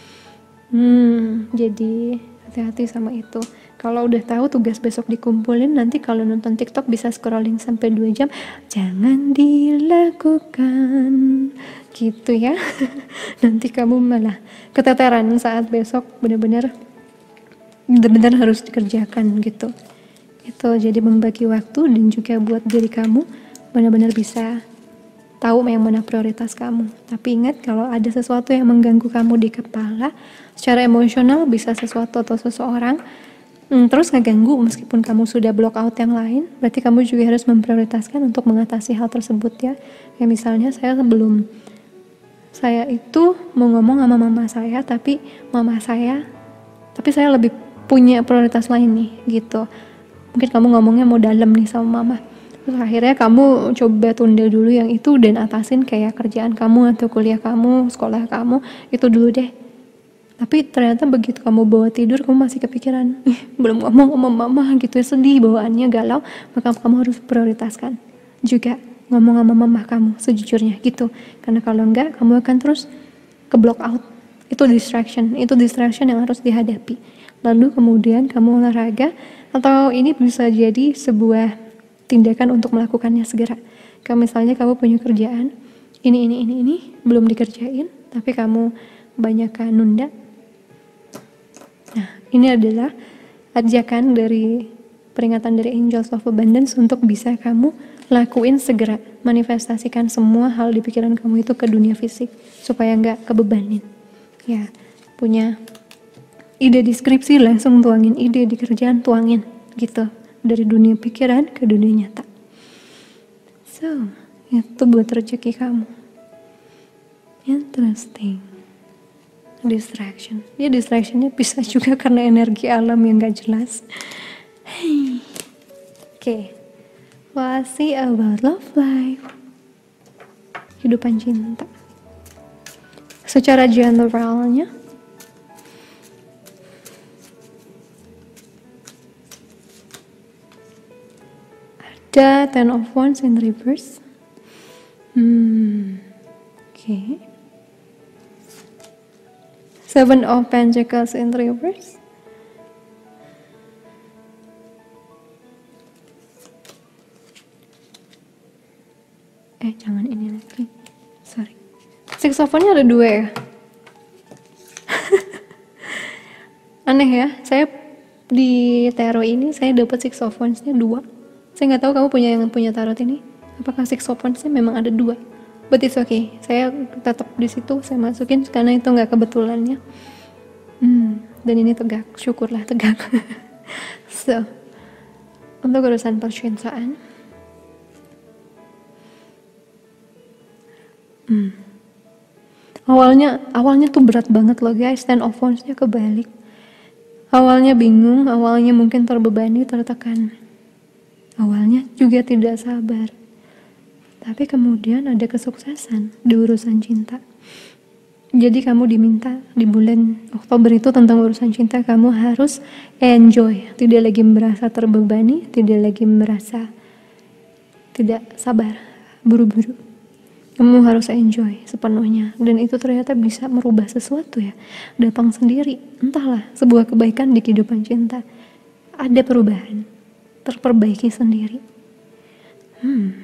Hmm, jadi hati-hati sama itu. Kalau udah tahu tugas besok dikumpulin, nanti kalau nonton TikTok bisa scrolling sampai dua jam, jangan dilakukan gitu ya. Nanti kamu malah keteteran saat besok benar-benar benar-benar harus dikerjakan gitu. Itu jadi membagi waktu dan juga buat diri kamu benar-benar bisa tahu yang mana prioritas kamu. Tapi ingat, kalau ada sesuatu yang mengganggu kamu di kepala secara emosional, bisa sesuatu atau seseorang hmm, terus ngeganggu meskipun kamu sudah block out yang lain, berarti kamu juga harus memprioritaskan untuk mengatasi hal tersebut ya. Kayak misalnya saya sebelum saya itu mau ngomong sama mama saya, tapi mama saya tapi saya lebih punya prioritas lain nih gitu. Mungkin kamu ngomongnya mau dalam nih sama mama, terus akhirnya kamu coba tunda dulu yang itu dan atasin kayak kerjaan kamu atau kuliah kamu, sekolah kamu itu dulu deh. Tapi ternyata begitu kamu bawa tidur, kamu masih kepikiran, ih belum ngomong sama mama gitu ya, sedih bawaannya, galau. Maka kamu harus prioritaskan juga ngomong sama mama kamu sejujurnya gitu. Karena kalau enggak, kamu akan terus ke block out. Itu distraction, itu distraction yang harus dihadapi. Lalu kemudian kamu olahraga, atau ini bisa jadi sebuah tindakan untuk melakukannya segera. Kayak misalnya kamu punya kerjaan, ini, ini, ini, ini, belum dikerjain, tapi kamu banyakkan nunda. Nah, ini adalah ajakan dari peringatan dari Angels of Abundance untuk bisa kamu lakuin segera. Manifestasikan semua hal di pikiran kamu itu ke dunia fisik, supaya nggak kebebanin. Ya, punya ide di skripsi, langsung tuangin. Ide di kerjaan, tuangin. Gitu. Dari dunia pikiran ke dunia nyata. So, itu buat rezeki kamu. Interesting. Distraction. Ya, distractionnya bisa juga karena energi alam yang gak jelas. Hey. Oke. Okay. What say about love life? Kehidupan cinta. Secara generalnya, ada Ten of Wands in reverse. Hmm, oke. Okay. Seven of Pentacles in reverse. Eh, jangan ini lagi. Sorry. Six of Wands ada dua ya. Aneh ya. Saya di tarot ini saya dapat Six of Wands-nya dua. Saya nggak tahu kamu punya yang punya tarot ini, apakah Six of Wands-nya memang ada dua. But it's okay, saya tetap di situ, saya masukin karena itu nggak kebetulannya. Hmm, dan ini tegak, syukurlah tegak. So, untuk urusan percintaan, hmm, awalnya awalnya tuh berat banget loh guys. Ten of Wands-nya kebalik. Awalnya bingung, awalnya mungkin terbebani, tertekan. Awalnya juga tidak sabar, tapi kemudian ada kesuksesan di urusan cinta. Jadi kamu diminta di bulan Oktober itu tentang urusan cinta, kamu harus enjoy, tidak lagi merasa terbebani, tidak lagi merasa tidak sabar, buru-buru. Kamu harus enjoy sepenuhnya, dan itu ternyata bisa merubah sesuatu ya, datang sendiri. Entahlah, sebuah kebaikan di kehidupan cinta, ada perubahan, terperbaiki sendiri. Hmm.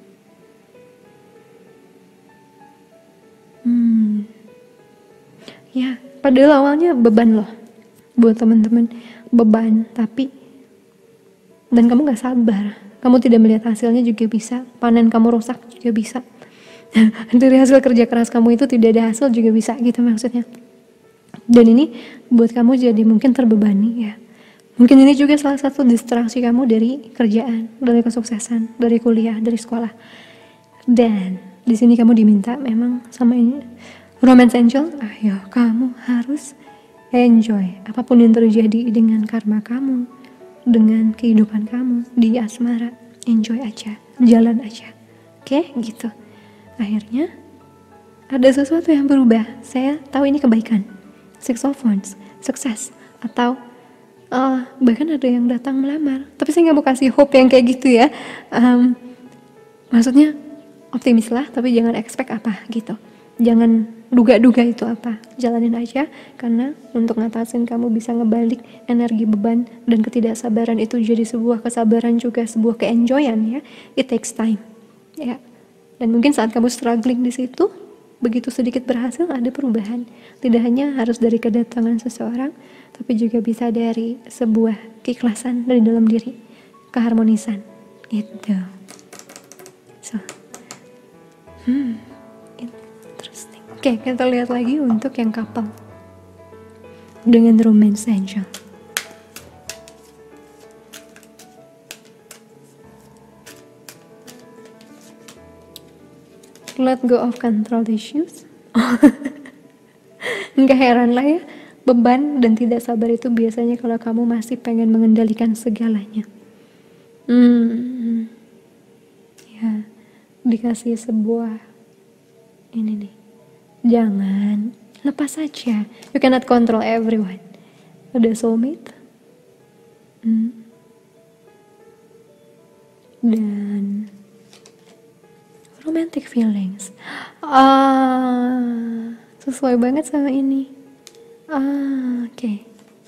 Hmm. Ya, padahal awalnya beban loh buat teman-teman, beban, tapi dan kamu gak sabar, kamu tidak melihat hasilnya juga bisa, panen kamu rusak juga bisa. Dari hasil kerja keras kamu itu tidak ada hasil juga bisa gitu maksudnya. Dan ini buat kamu jadi mungkin terbebani ya. Mungkin ini juga salah satu distraksi kamu dari kerjaan, dari kesuksesan, dari kuliah, dari sekolah. Dan di sini kamu diminta memang sama ini Romance Angel, ayo kamu harus enjoy apapun yang terjadi dengan karma kamu, dengan kehidupan kamu di asmara. Enjoy aja, jalan aja. Oke, gitu. Akhirnya ada sesuatu yang berubah. Saya tahu ini kebaikan. Six of Wands, sukses atau uh, bahkan ada yang datang melamar, tapi saya nggak mau kasih hope yang kayak gitu ya. Um, maksudnya optimislah, tapi jangan expect apa gitu, jangan duga-duga itu apa, jalanin aja, karena untuk ngatasin kamu bisa ngebalik energi beban dan ketidaksabaran itu jadi sebuah kesabaran juga, sebuah keenjoyan ya, it takes time ya. Dan mungkin saat kamu struggling di situ, begitu sedikit berhasil ada perubahan, tidak hanya harus dari kedatangan seseorang, tapi juga bisa dari sebuah keikhlasan dari dalam diri, keharmonisan itu. So hmm interesting. Oke, kita lihat lagi untuk yang couple dengan romance angel. Let go of control issues. Nggak heran lah ya, beban dan tidak sabar itu biasanya kalau kamu masih pengen mengendalikan segalanya. Hmm, ya, dikasih sebuah ini nih, jangan, lepas saja. You cannot control everyone. Ada soulmate, hmm. dan romantic feelings. Ah, sesuai banget sama ini. Ah, oke. Okay.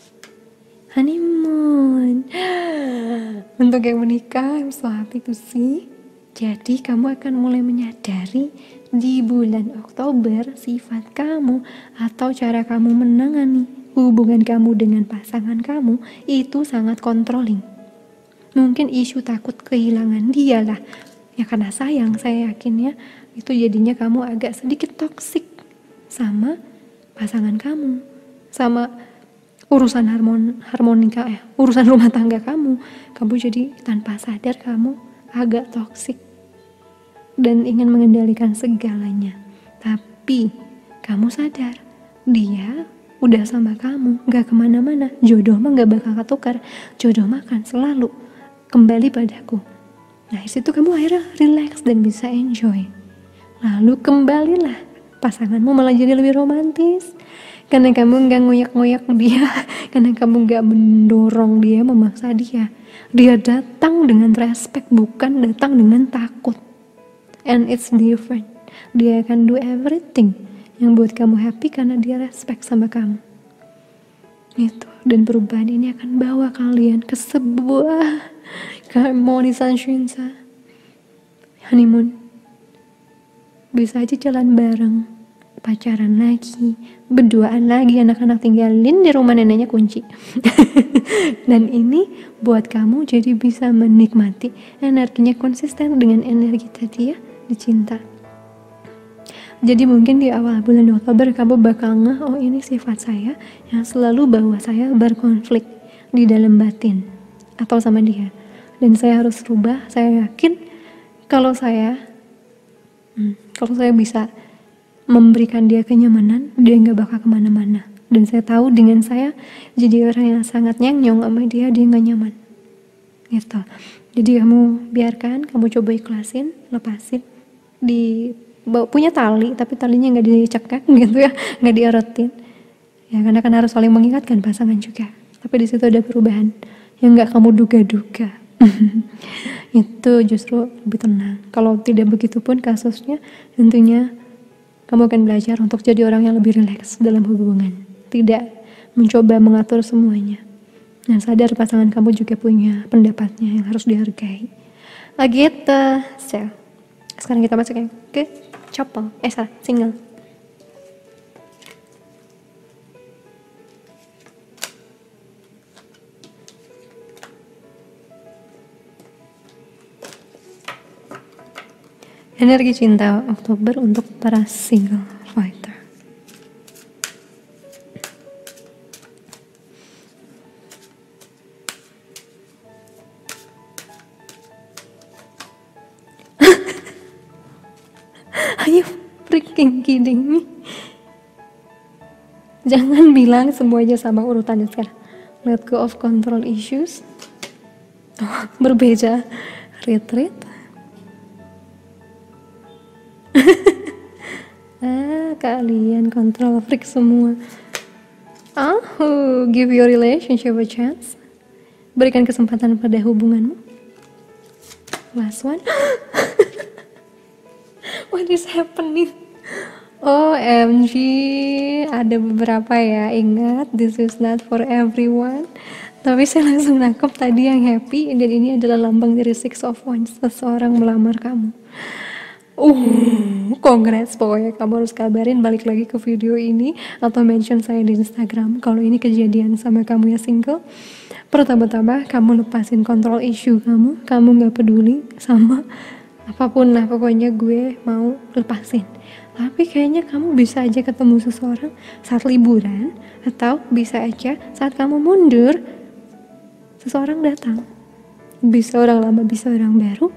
Honeymoon. Untuk yang menikah, I'm so happy to see. Jadi kamu akan mulai menyadari di bulan Oktober sifat kamu atau cara kamu menangani hubungan kamu dengan pasangan kamu itu sangat controlling. Mungkin isu takut kehilangan dia lah. Ya karena sayang, saya yakin ya, itu jadinya kamu agak sedikit toksik sama pasangan kamu, sama urusan harmon, harmonika ya, urusan rumah tangga kamu. Kamu jadi tanpa sadar kamu agak toksik dan ingin mengendalikan segalanya. Tapi kamu sadar dia udah sama kamu, gak kemana-mana. Jodoh mah gak bakal ketukar, jodoh mah kan selalu kembali padaku. Nah disitu kamu akhirnya relax dan bisa enjoy. Lalu kembalilah, pasanganmu malah jadi lebih romantis karena kamu gak ngoyak-ngoyak dia, karena kamu gak mendorong dia, memaksa dia. Dia datang dengan respect, bukan datang dengan takut. And it's different. Dia akan do everything yang buat kamu happy karena dia respect sama kamu. Itu. Dan perubahan ini akan bawa kalian ke sebuah keharmonisan cinta. Honeymoon. Bisa aja jalan bareng, pacaran lagi, berduaan lagi, anak-anak tinggalin di rumah neneknya kunci. Dan ini buat kamu jadi bisa menikmati energinya konsisten dengan energi tadi ya, dicinta. Jadi mungkin di awal bulan Oktober kamu bakal ngeh, oh ini sifat saya yang selalu bawa saya berkonflik di dalam batin atau sama dia, dan saya harus rubah. Saya yakin kalau saya hmm, kalau saya bisa memberikan dia kenyamanan, dia nggak bakal kemana-mana. Dan saya tahu dengan saya jadi orang yang sangat nyengnyong sama dia, dia nggak nyaman gitu. Jadi kamu biarkan, kamu coba ikhlasin, lepasin. Di punya tali tapi talinya nggak dicekak gitu ya, nggak dierotin ya, karena kan harus saling mengingatkan pasangan juga. Tapi di situ ada perubahan yang nggak kamu duga-duga. Itu justru lebih tenang. Kalau tidak begitu pun kasusnya, tentunya kamu akan belajar untuk jadi orang yang lebih rileks dalam hubungan, tidak mencoba mengatur semuanya, dan sadar pasangan kamu juga punya pendapatnya yang harus dihargai. Lagi itu, so, sekarang kita masuk yang ke couple, eh salah, single. Energi cinta Oktober untuk para single fighter. Are you freaking kidding me? Jangan bilang semuanya sama urutannya sekarang. Let go of control issues. Oh, berbeda. Retreat. Ah, kalian control freak semua. Oh, give your relationship a chance. Berikan kesempatan pada hubunganmu. Last one. What is happening? O M G, ada beberapa ya. Ingat, this is not for everyone. Tapi saya langsung nangkep tadi yang happy, dan ini adalah lambang dari Six of Wands, seseorang melamar kamu. Uh, congrats, pokoknya kamu harus kabarin balik lagi ke video ini atau mention saya di Instagram kalau ini kejadian sama kamu ya single. Pertama-tama kamu lepasin kontrol issue kamu, kamu gak peduli sama apapun lah, pokoknya gue mau lepasin. Tapi kayaknya kamu bisa aja ketemu seseorang saat liburan, atau bisa aja saat kamu mundur seseorang datang. Bisa orang lama, bisa orang baru,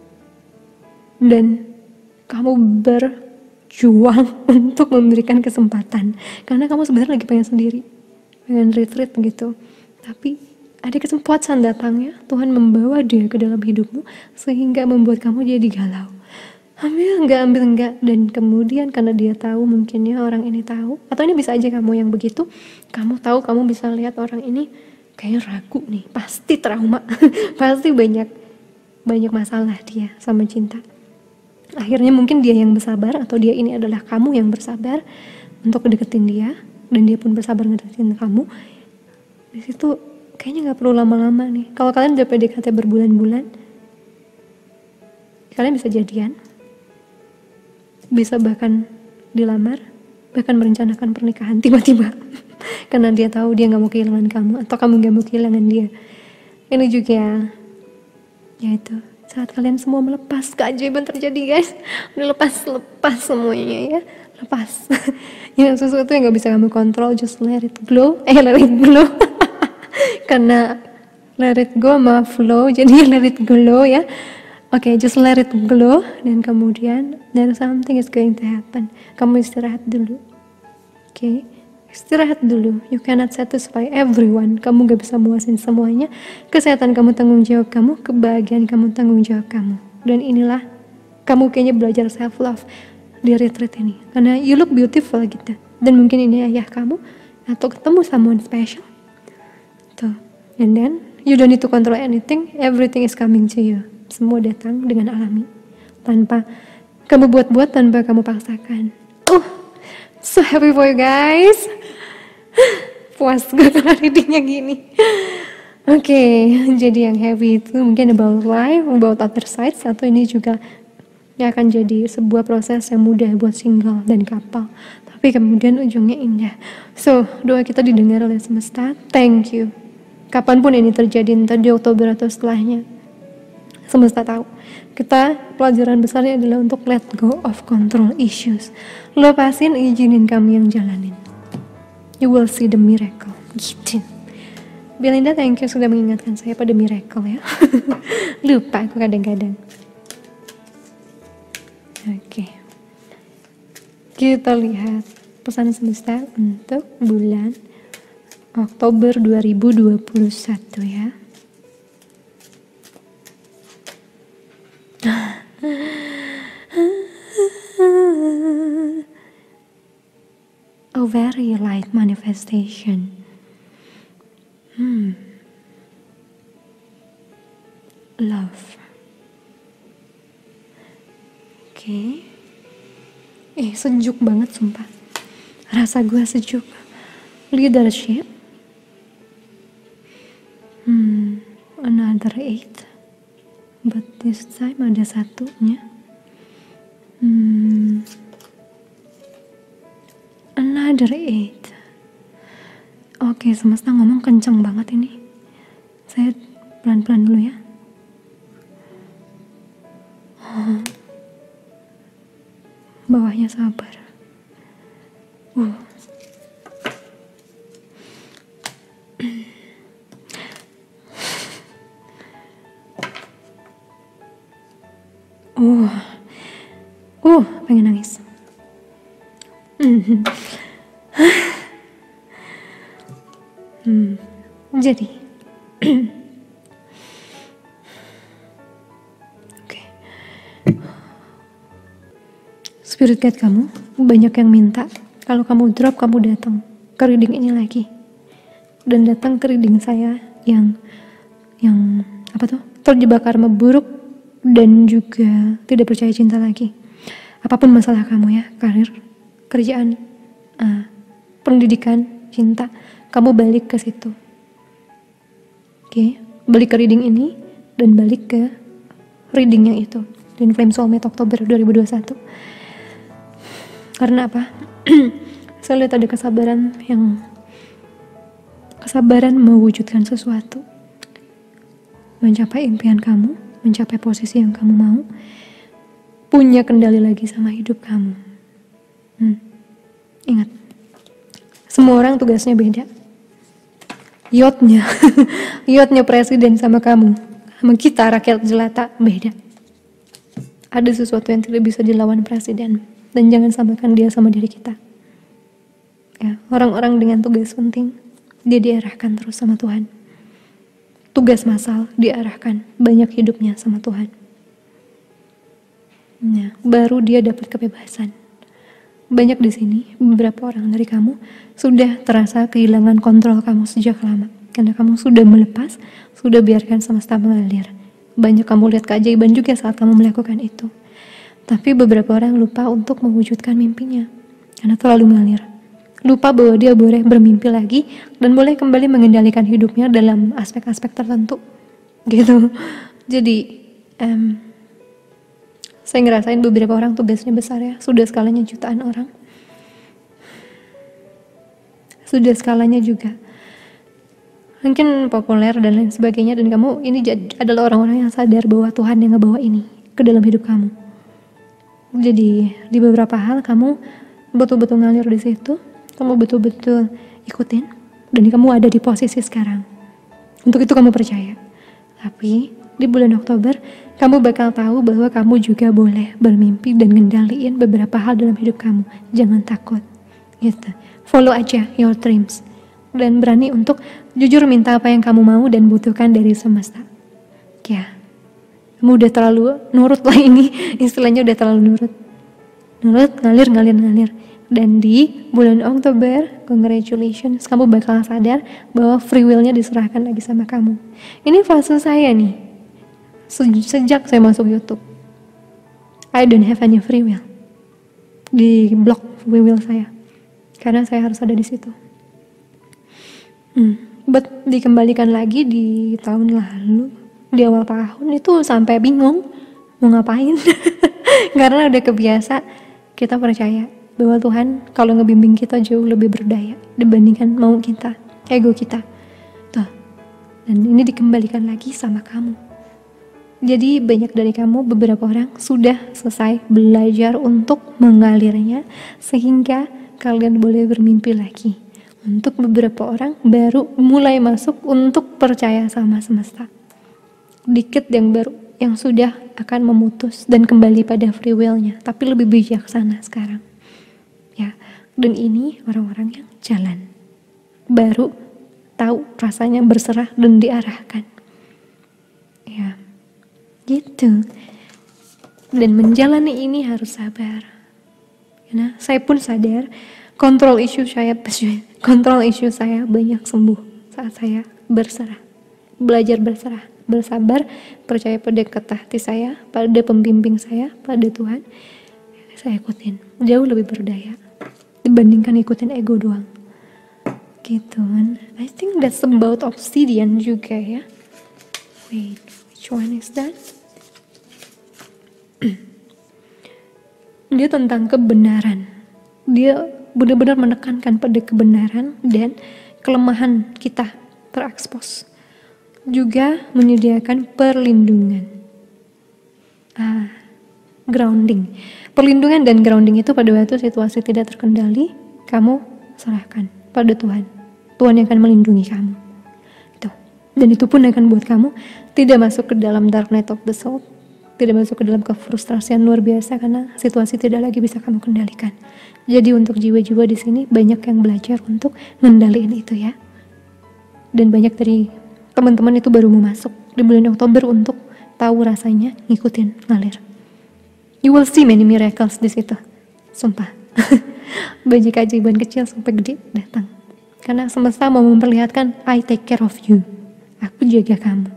dan kamu berjuang untuk memberikan kesempatan karena kamu sebenarnya lagi pengen sendiri, pengen retreat gitu. Tapi ada kesempatan datangnya, Tuhan membawa dia ke dalam hidupmu sehingga membuat kamu jadi galau. Ambil enggak, ambil enggak, dan kemudian karena dia tahu, mungkinnya orang ini tahu, atau ini bisa aja kamu yang begitu, kamu tahu, kamu bisa lihat orang ini kayaknya ragu nih, pasti trauma, pasti banyak banyak masalah dia sama cinta. Akhirnya mungkin dia yang bersabar, atau dia ini adalah kamu yang bersabar untuk deketin dia, dan dia pun bersabar ngedeketin kamu. Di situ kayaknya nggak perlu lama-lama nih. Kalau kalian udah P D K T berbulan-bulan, kalian bisa jadian, bisa bahkan dilamar, bahkan merencanakan pernikahan tiba-tiba. Karena dia tahu dia gak mau kehilangan kamu, atau kamu gak mau kehilangan dia. Ini juga yaitu saat kalian semua melepas, keajaiban terjadi guys. Udah lepas, lepas semuanya ya, lepas. Yang sesuatu yang gak bisa kamu kontrol, just let it glow. Eh let it glow. Karena let it go sama flow, jadi let it glow ya. Oke, okay, just let it glow, dan kemudian there something is going to happen. Kamu istirahat dulu. Oke, okay? Istirahat dulu. You cannot satisfy everyone. Kamu gak bisa muasin semuanya. Kesehatan kamu tanggung jawab kamu, kebahagiaan kamu tanggung jawab kamu. Dan inilah kamu kayaknya belajar self love di retreat ini. Karena you look beautiful gitu. Dan mungkin ini ayah kamu, atau ketemu someone special. Tuh. And then you don't need to control anything. Everything is coming to you. Semua datang dengan alami, tanpa kamu buat-buat, tanpa kamu paksakan. Oh, so happy for you guys. Puas gue kalau readingnya gini. Oke, okay, jadi yang happy itu mungkin about life, about other sides, atau ini juga ya akan jadi sebuah proses yang mudah buat single dan couple, tapi kemudian ujungnya indah. So, doa kita didengar oleh semesta. Thank you. Kapanpun ini terjadi, entah di Oktober atau setelahnya, semesta tahu. Kita pelajaran besarnya adalah untuk let go of control issues. Lepasin, izinin kami yang jalanin. You will see the miracle. Gitu. Belinda, thank you sudah mengingatkan saya pada miracle ya. Lupa aku kadang-kadang. Oke. Okay. Kita lihat pesan semesta untuk bulan Oktober dua ribu dua puluh satu ya. A very light manifestation. Hmm. Love. Oke. Okay. Eh, sejuk banget sumpah. Rasa gue sejuk. Leadership. Hmm. Another eight. But this time ada satunya. Hmm. Another eight. Oke, semesta ngomong kenceng banget ini. Saya pelan-pelan dulu ya. Oh. Bawahnya sabar. Uh. Uh. Uh, pengen nangis. Mm-hmm. hmm. Jadi oke, okay. Spirit guide kamu banyak yang minta kalau kamu drop, kamu datang ke reading ini lagi. dan datang ke reading saya yang yang apa tuh, terjebak karma buruk dan juga tidak percaya cinta lagi. Apapun masalah kamu ya, karir, kerjaan, uh, pendidikan, cinta, kamu balik ke situ. Oke, okay? Balik ke reading ini dan balik ke reading yang itu, Twin Flame Soulmate Oktober dua ribu dua puluh satu. Karena apa? Saya lihat ada kesabaran yang kesabaran mewujudkan sesuatu, mencapai impian kamu, mencapai posisi yang kamu mau, punya kendali lagi sama hidup kamu. Hmm. Ingat, semua orang tugasnya beda. Yotnya, yotnya presiden sama kamu, sama kita rakyat jelata beda. Ada sesuatu yang tidak bisa dilawan presiden, dan jangan samakan dia sama diri kita. Ya, orang-orang dengan tugas penting, dia diarahkan terus sama Tuhan. Tugas massal diarahkan banyak hidupnya sama Tuhan. Nah, baru dia dapat kebebasan. Banyak di sini, beberapa orang dari kamu sudah terasa kehilangan kontrol kamu sejak lama. Karena kamu sudah melepas, sudah biarkan semesta mengalir. Banyak kamu lihat keajaiban juga saat kamu melakukan itu. Tapi beberapa orang lupa untuk mewujudkan mimpinya. Karena terlalu mengalir. Lupa bahwa dia boleh bermimpi lagi dan boleh kembali mengendalikan hidupnya dalam aspek-aspek tertentu. Gitu. Jadi, um, saya ngerasain beberapa orang tugasnya besar ya. Sudah skalanya jutaan orang. Sudah skalanya juga mungkin populer dan lain sebagainya, dan kamu ini adalah orang-orang yang sadar bahwa Tuhan yang ngebawa ini ke dalam hidup kamu. Jadi di beberapa hal kamu betul-betul ngalir di situ, kamu betul-betul ikutin, dan kamu ada di posisi sekarang. Untuk itu kamu percaya. Tapi di bulan Oktober kamu bakal tahu bahwa kamu juga boleh bermimpi dan ngendaliin beberapa hal dalam hidup kamu. Jangan takut, gitu. Follow aja your dreams. Dan berani untuk jujur minta apa yang kamu mau dan butuhkan dari semesta. Ya, kamu udah terlalu nurut lah ini, istilahnya udah terlalu nurut. Nurut, ngalir, ngalir, ngalir. Dan di bulan Oktober, congratulations, kamu bakal sadar bahwa free will-nya diserahkan lagi sama kamu. Ini fase saya nih, sejak saya masuk YouTube. I don't have any free will. Di blok free will saya. Karena saya harus ada di situ. Hmm, but dikembalikan lagi di tahun lalu, di awal tahun itu sampai bingung mau ngapain. Karena udah kebiasa, kita percaya bahwa Tuhan kalau ngebimbing kita jauh lebih berdaya dibandingkan mau kita, ego kita. Tuh. Dan ini dikembalikan lagi sama kamu. Jadi banyak dari kamu, beberapa orang sudah selesai belajar untuk mengalirnya sehingga kalian boleh bermimpi lagi. Untuk beberapa orang baru mulai masuk untuk percaya sama semesta. Dikit yang baru, yang sudah akan memutus dan kembali pada free will-nya, tapi lebih bijaksana sekarang. Ya, dan ini orang-orang yang jalan. Baru tahu rasanya berserah dan diarahkan. Ya, gitu. Dan menjalani ini harus sabar. Karena saya pun sadar kontrol isu saya kontrol isu saya banyak sembuh saat saya berserah, belajar berserah, bersabar, percaya pada kata hati saya, pada pembimbing saya, pada Tuhan. Saya ikutin, jauh lebih berdaya dibandingkan ikutin ego doang. Gitu kan. I think that's about obsidian juga ya. Wait, which one is that? Dia tentang kebenaran. Dia benar-benar menekankan pada kebenaran dan kelemahan kita terekspos. Juga menyediakan perlindungan. Ah, grounding. Perlindungan dan grounding itu pada waktu situasi tidak terkendali, kamu serahkan pada Tuhan. Tuhan yang akan melindungi kamu. Itu. Dan itu pun akan buat kamu tidak masuk ke dalam dark night of the soul. Tidak masuk ke dalam kefrustrasian luar biasa karena situasi tidak lagi bisa kamu kendalikan. Jadi untuk jiwa-jiwa di sini banyak yang belajar untuk ngendaliin itu ya. Dan banyak dari teman-teman itu baru mau masuk di bulan Oktober untuk tahu rasanya ngikutin ngalir. You will see many miracles di situ. Sumpah. Banyak keajaiban kecil sampai gede datang. Karena semesta mau memperlihatkan, I take care of you. Aku jaga kamu.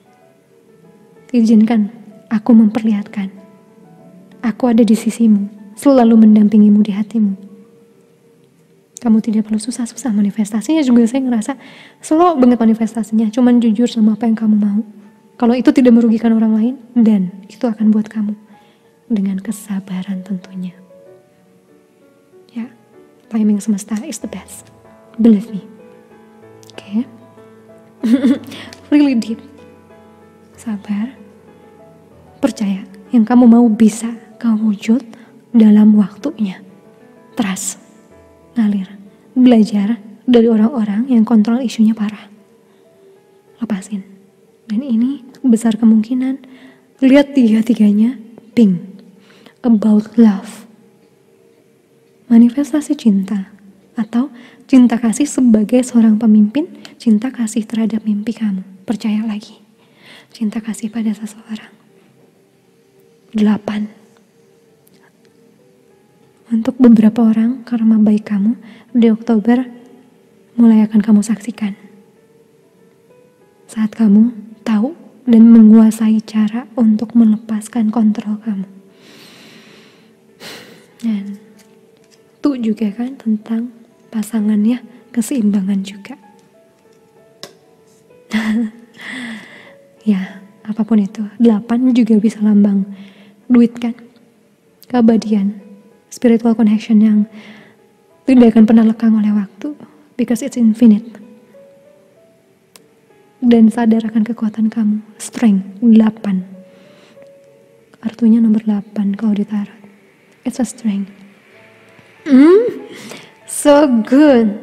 Izinkan aku memperlihatkan. Aku ada di sisimu, selalu mendampingimu di hatimu. Kamu tidak perlu susah-susah manifestasinya juga. Saya ngerasa slow banget manifestasinya. Cuman jujur sama apa yang kamu mau. Kalau itu tidak merugikan orang lain, dan itu akan buat kamu. Dengan kesabaran tentunya. Ya, timing semesta is the best. Believe me. Oke. Okay. Really deep. Sabar. Percaya. Yang kamu mau bisa kamu wujud dalam waktunya. Trust. Ngalir. Belajar dari orang-orang yang kontrol isunya parah. Lepasin. Dan ini besar kemungkinan lihat tiga-tiganya pink. About love. Manifestasi cinta. Atau cinta kasih sebagai seorang pemimpin, cinta kasih terhadap mimpi kamu. Percaya lagi. Cinta kasih pada seseorang. Delapan. Untuk beberapa orang, karma baik kamu di Oktober mulai akan kamu saksikan. Saat kamu tahu dan menguasai cara untuk melepaskan kontrol kamu. Dan itu juga kan tentang pasangannya, keseimbangan juga. Ya, apapun itu. Delapan juga bisa lambang duit kan. Keabadian. Spiritual connection yang tidak akan pernah lekang oleh waktu. Because it's infinite. Dan sadar akan kekuatan kamu. Strength. Delapan. Artinya nomor delapan kalau ditaruh. It's a strength. Hmm? So good.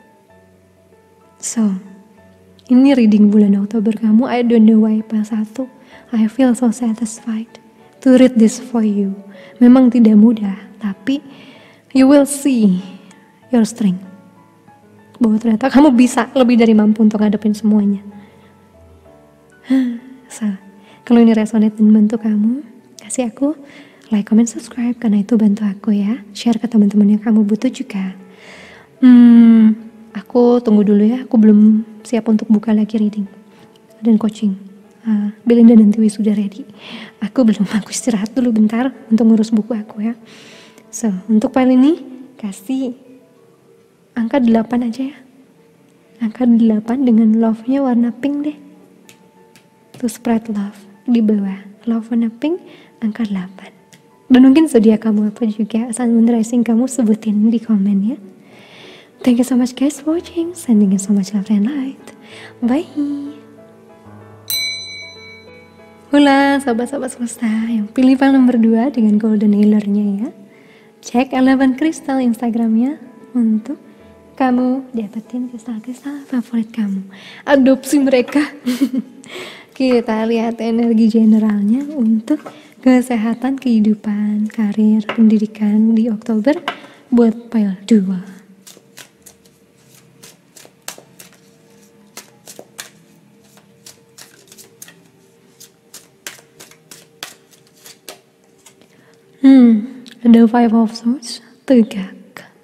So, ini reading bulan Oktober kamu. I don't know why pas satu. I feel so satisfied to read this for you. Memang tidak mudah, tapi you will see your strength. Bahwa ternyata kamu bisa lebih dari mampu untuk ngadepin semuanya. So, kalau ini resonate dan bantu kamu, kasih aku like, comment, subscribe, karena itu bantu aku ya. Share ke teman-teman yang kamu butuh juga. Hmm, aku tunggu dulu ya. Aku belum siap untuk buka lagi reading dan coaching. Uh, Belinda dan Tiwi sudah ready. Aku belum. Aku istirahat dulu bentar untuk ngurus buku aku ya. So, untuk file ini kasih angka delapan aja ya. Angka delapan dengan love-nya warna pink deh. To spread love di bawah. Love warna pink, angka delapan. Dan mungkin zodiak kamu apa juga, sun, moon, rising kamu sebutin di komen ya. Thank you so much guys for watching. Sending you so much love and light. Bye. Hula sahabat-sahabat semesta yang pilih file nomor dua dengan golden healer-nya ya. Cek Eleven Crystal Instagramnya untuk kamu dapetin kristal-kristal favorit kamu. Adopsi mereka. Kita lihat energi generalnya untuk kesehatan, kehidupan, karir, pendidikan di Oktober buat file dua. Hmm, ada Five of Swords, tegak.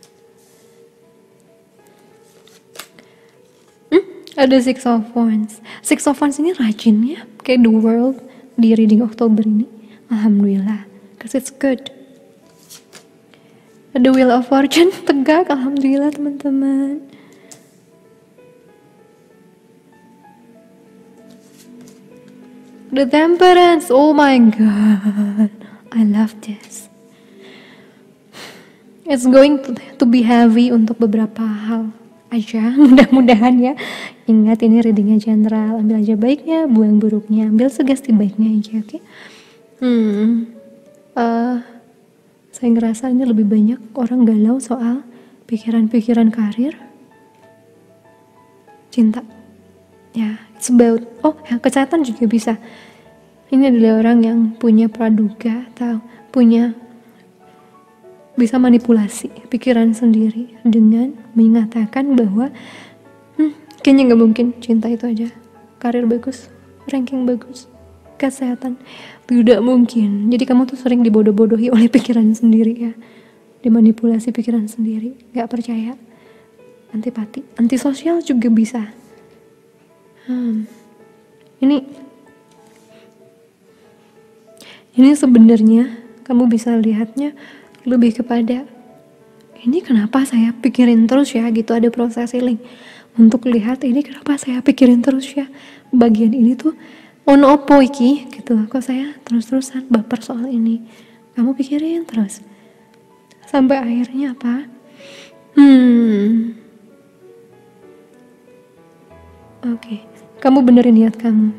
Hmm, ada Six of Wands. Six of Wands ini rajin ya, kayak the world di reading Oktober ini. Alhamdulillah, cause it's good. Ada Wheel of Fortune, tegak, alhamdulillah teman-teman. The Temperance, oh my god. I love this. It's going to, to be heavy untuk beberapa hal aja. Mudah-mudahan ya. Ingat ini readingnya general. Ambil aja baiknya, buang buruknya. Ambil sugesti baiknya aja, oke? Okay? Hmm. Uh, saya ngerasa ini lebih banyak orang galau soal pikiran-pikiran karir, cinta. Ya, it's about. Oh, yang kesehatan juga bisa. Ini adalah orang yang punya praduga atau punya bisa manipulasi pikiran sendiri dengan mengatakan bahwa hmm, kayaknya nggak mungkin cinta itu aja, karir bagus, ranking bagus, kesehatan tidak mungkin. Jadi kamu tuh sering dibodoh-bodohi oleh pikiran sendiri ya, dimanipulasi pikiran sendiri, nggak percaya. antipati, antisosial juga bisa. Hmm. Ini ini sebenarnya kamu bisa lihatnya lebih kepada ini kenapa saya pikirin terus ya gitu, ada proses healing untuk lihat ini kenapa saya pikirin terus ya bagian ini tuh ono opo iki gitu, kok saya terus-terusan baper soal ini, kamu pikirin terus sampai akhirnya apa? Hmm oke okay. Kamu benerin niat kamu,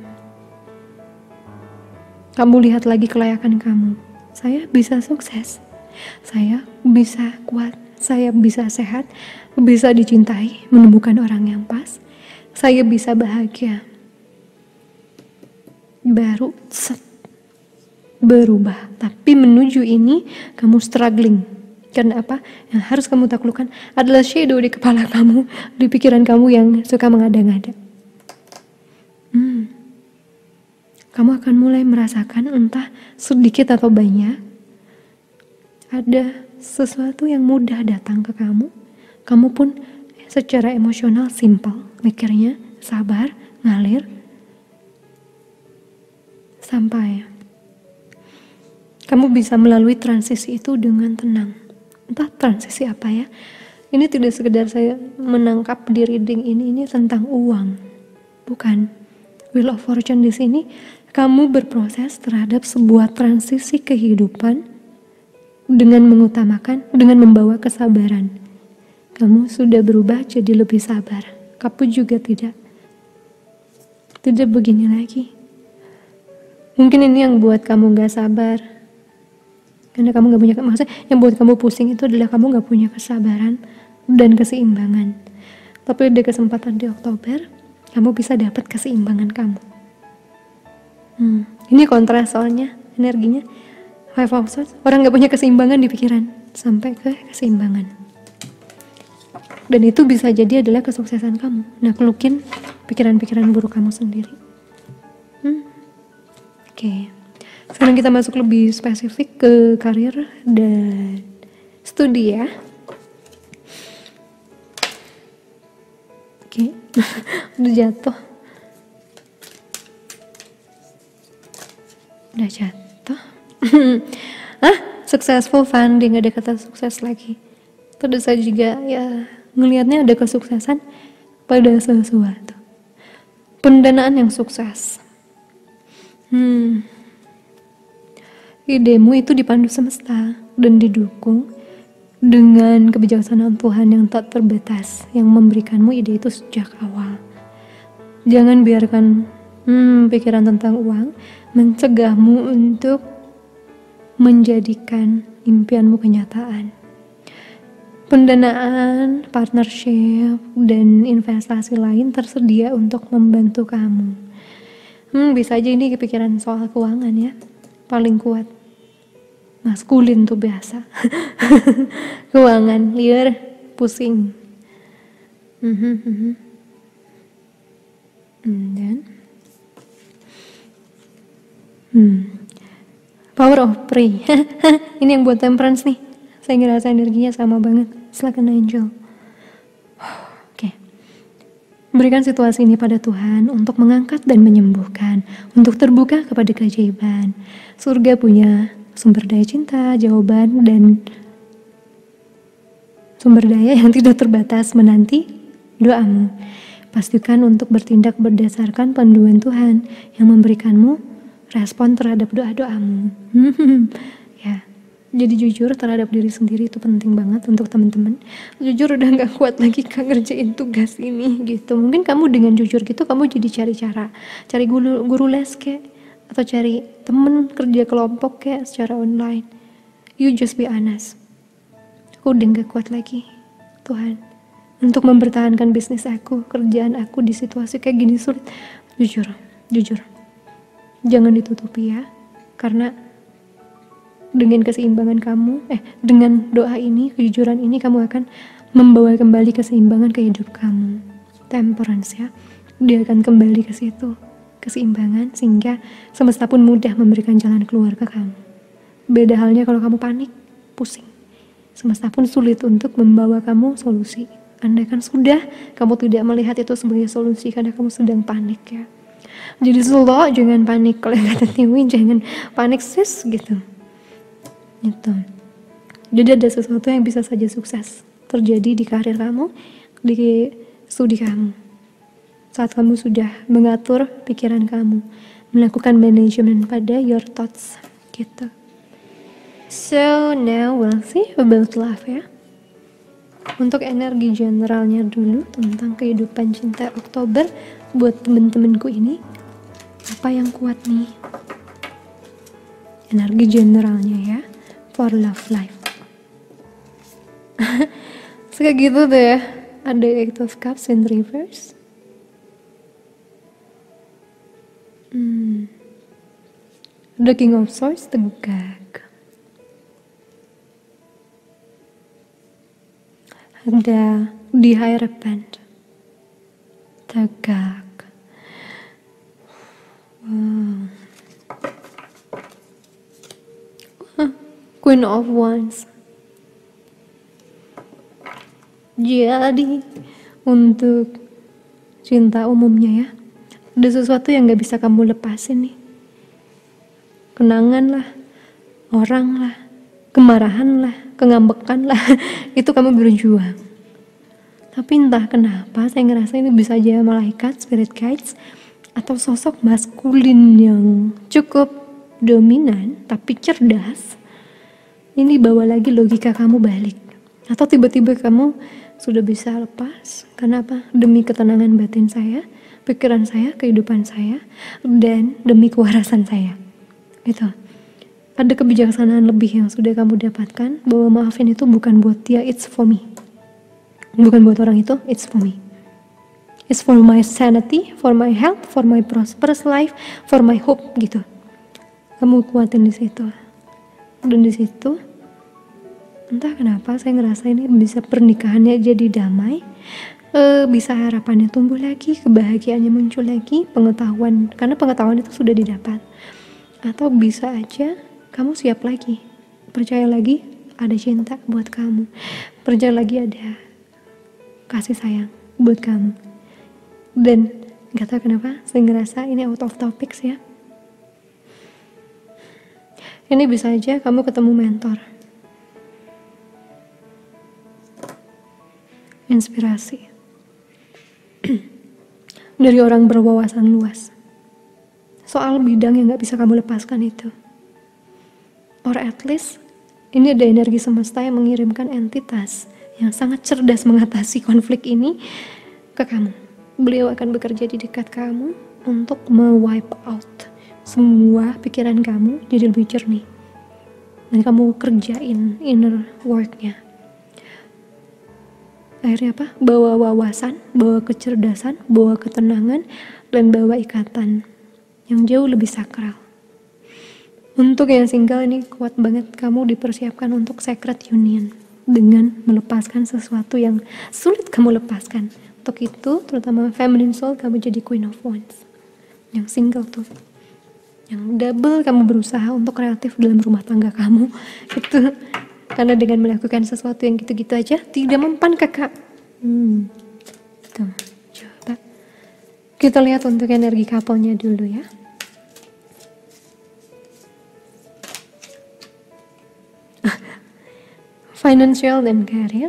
kamu lihat lagi kelayakan kamu. Saya bisa sukses, saya bisa kuat, saya bisa sehat, bisa dicintai, menemukan orang yang pas, saya bisa bahagia. Baru set, berubah. Tapi menuju ini kamu struggling. Karena apa? Yang harus kamu taklukkan adalah shadow di kepala kamu, di pikiran kamu yang suka mengada-ngada. Hmm. Kamu akan mulai merasakan entah sedikit atau banyak ada sesuatu yang mudah datang ke kamu. Kamu pun secara emosional simple mikirnya, sabar, ngalir sampai kamu bisa melalui transisi itu dengan tenang. Entah transisi apa ya. Ini tidak sekedar saya menangkap di reading ini ini tentang uang. Bukan. Wheel of Fortune di sini kamu berproses terhadap sebuah transisi kehidupan dengan mengutamakan, dengan membawa kesabaran. Kamu sudah berubah jadi lebih sabar. Kamu juga tidak. Tidak begini lagi. Mungkin ini yang buat kamu gak sabar. Karena kamu gak punya, maksudnya yang buat kamu pusing itu adalah kamu gak punya kesabaran dan keseimbangan. Tapi ada kesempatan di Oktober, kamu bisa dapat keseimbangan kamu. Hmm, ini kontras soalnya, energinya. Five of Swords, orang gak punya keseimbangan di pikiran, sampai ke keseimbangan. Dan itu bisa jadi adalah kesuksesan kamu. Nah, kelukin pikiran-pikiran buruk kamu sendiri. Hmm. Oke, okay. Sekarang kita masuk lebih spesifik ke karir dan studi ya. Oke, okay. Udah jatuh. Udah jatuh. Ah, successful funding, ada kata sukses lagi. Terus saya juga ya ngelihatnya ada kesuksesan pada sesuatu. Pendanaan yang sukses. Hmm. Idemu itu dipandu semesta dan didukung dengan kebijaksanaan Tuhan yang tak terbatas yang memberikanmu ide itu sejak awal. Jangan biarkan hmm, pikiran tentang uang mencegahmu untuk menjadikan impianmu kenyataan. Pendanaan, partnership, dan investasi lain tersedia untuk membantu kamu. Hmm, bisa aja ini kepikiran soal keuangan ya. Paling kuat. Maskulin tuh biasa. Keuangan, liar, pusing. Mm-hmm, mm-hmm. And then, hmm. Power of Pray. Ini yang buat temperance nih. Saya ngerasa energinya sama banget. Silakan angel. Oke. Okay. Berikan situasi ini pada Tuhan untuk mengangkat dan menyembuhkan, untuk terbuka kepada keajaiban. Surga punya sumber daya cinta, jawaban, dan sumber daya yang tidak terbatas menanti doamu. Pastikan untuk bertindak berdasarkan panduan Tuhan yang memberikanmu respon terhadap doa-doamu. Ya. Jadi jujur terhadap diri sendiri itu penting banget untuk teman-teman. Jujur udah gak kuat lagi Kak ngerjain tugas ini gitu. Mungkin kamu dengan jujur gitu kamu jadi cari cara. Cari guru, guru les kek. Atau cari temen kerja kelompok kek secara online. You just be honest. Aku udah gak kuat lagi Tuhan. Untuk mempertahankan bisnis aku, kerjaan aku di situasi kayak gini sulit. Jujur, jujur. Jangan ditutupi ya. Karena dengan keseimbangan kamu, eh dengan doa ini, kejujuran ini kamu akan membawa kembali keseimbangan ke hidup kamu. Temperance ya, dia akan kembali ke situ, keseimbangan sehingga semesta pun mudah memberikan jalan keluar ke kamu. Beda halnya kalau kamu panik, pusing, semesta pun sulit untuk membawa kamu solusi Andaikan sudah, kamu tidak melihat itu sebagai solusi karena kamu sedang panik ya. Jadi slow, jangan panik. Kalau kata Tiwi, jangan panik sis gitu. Gitu. Jadi ada sesuatu yang bisa saja sukses terjadi di karir kamu, di studi kamu. Saat kamu sudah mengatur pikiran kamu, melakukan manajemen pada your thoughts gitu. So now we'll see about love ya. Untuk energi generalnya dulu tentang kehidupan cinta Oktober buat temen-temenku ini, apa yang kuat nih? Energi generalnya ya, for love life. Suka gitu tuh ya, ada Eight of Cups in reverse. Hmm. The King of Swords tegak. Ada di Hierophant tegak. Wow. Queen of Wands. Jadi untuk cinta umumnya ya, ada sesuatu yang gak bisa kamu lepasin nih. Kenangan lah, orang lah, kemarahan lah, kengambekan lah, itu kamu berjuang. Tapi entah kenapa saya ngerasa ini bisa aja malaikat, spirit guides, atau sosok maskulin yang cukup dominan tapi cerdas. Ini bawa lagi logika kamu balik. Atau tiba-tiba kamu sudah bisa lepas. Karena apa? Demi ketenangan batin saya, pikiran saya, kehidupan saya, dan demi kewarasan saya. Gitu. Ada kebijaksanaan lebih yang sudah kamu dapatkan, bahwa maafin itu bukan buat dia, it's for me. Bukan buat orang itu, it's for me. It's for my sanity, for my health, for my prosperous life, for my hope gitu. Kamu kuatin di situ. Dan di situ entah kenapa saya ngerasa ini bisa pernikahannya jadi damai. E, bisa harapannya tumbuh lagi, kebahagiaannya muncul lagi, pengetahuan, karena pengetahuan itu sudah didapat. Atau bisa aja kamu siap lagi, percaya lagi ada cinta buat kamu, percaya lagi ada kasih sayang buat kamu. Dan gak tahu kenapa saya ngerasa ini out of topics ya. Ini bisa aja kamu ketemu mentor, inspirasi dari orang berwawasan luas soal bidang yang gak bisa kamu lepaskan itu. Or at least ini ada energi semesta yang mengirimkan entitas yang sangat cerdas mengatasi konflik ini ke kamu. Beliau akan bekerja di dekat kamu untuk me-wipe out semua pikiran kamu jadi lebih jernih. Dan kamu kerjain inner work-nya. Akhirnya apa? Bawa wawasan, bawa kecerdasan, bawa ketenangan, dan bawa ikatan yang jauh lebih sakral. Untuk yang single ini kuat banget, kamu dipersiapkan untuk sacred union dengan melepaskan sesuatu yang sulit kamu lepaskan. Untuk itu, terutama feminine soul, kamu jadi Queen of Wands. Yang single tuh, yang double kamu berusaha untuk kreatif dalam rumah tangga kamu. Itu karena dengan melakukan sesuatu yang gitu-gitu aja tidak mempan kakak. Hmm, tuh, coba kita lihat untuk energi couple-nya dulu ya. Financial dan career,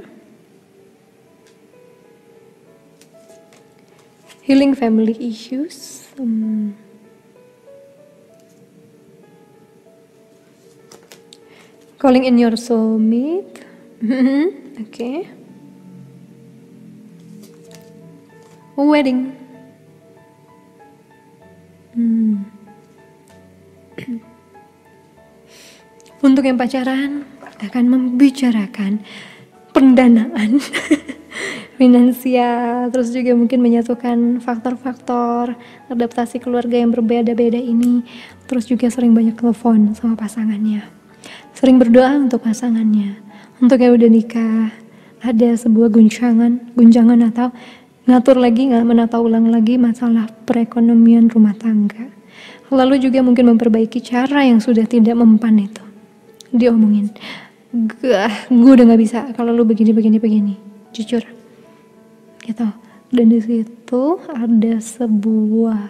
healing family issues, hmm. calling in your soulmate, oke, okay. Wedding, hmm. Untuk yang pacaran akan membicarakan pendanaan finansial, terus juga mungkin menyatukan faktor-faktor adaptasi keluarga yang berbeda-beda ini, terus juga sering banyak telepon sama pasangannya, sering berdoa untuk pasangannya. Untuk yang udah nikah, ada sebuah guncangan, guncangan atau ngatur lagi, nggak menata ulang lagi masalah perekonomian rumah tangga. Lalu juga mungkin memperbaiki cara yang sudah tidak mempan itu, diomongin. Gah, gue udah gak bisa kalau lu begini begini begini. Jujur, gitu. Dan di situ ada sebuah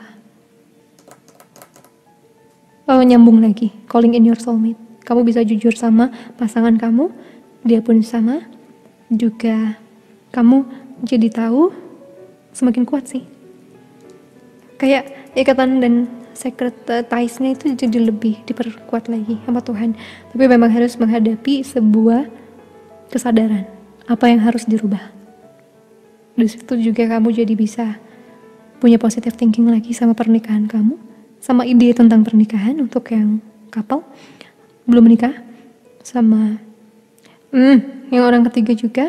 oh, nyambung lagi, calling in your soulmate. Kamu bisa jujur sama pasangan kamu, dia pun sama. Juga kamu jadi tahu semakin kuat sih. Kayak ikatan dan secret ties-nya itu jadi lebih diperkuat lagi sama Tuhan. Tapi memang harus menghadapi sebuah kesadaran apa yang harus dirubah. Di situ juga kamu jadi bisa punya positive thinking lagi sama pernikahan kamu, sama ide tentang pernikahan untuk yang couple belum menikah, sama hmm, yang orang ketiga juga.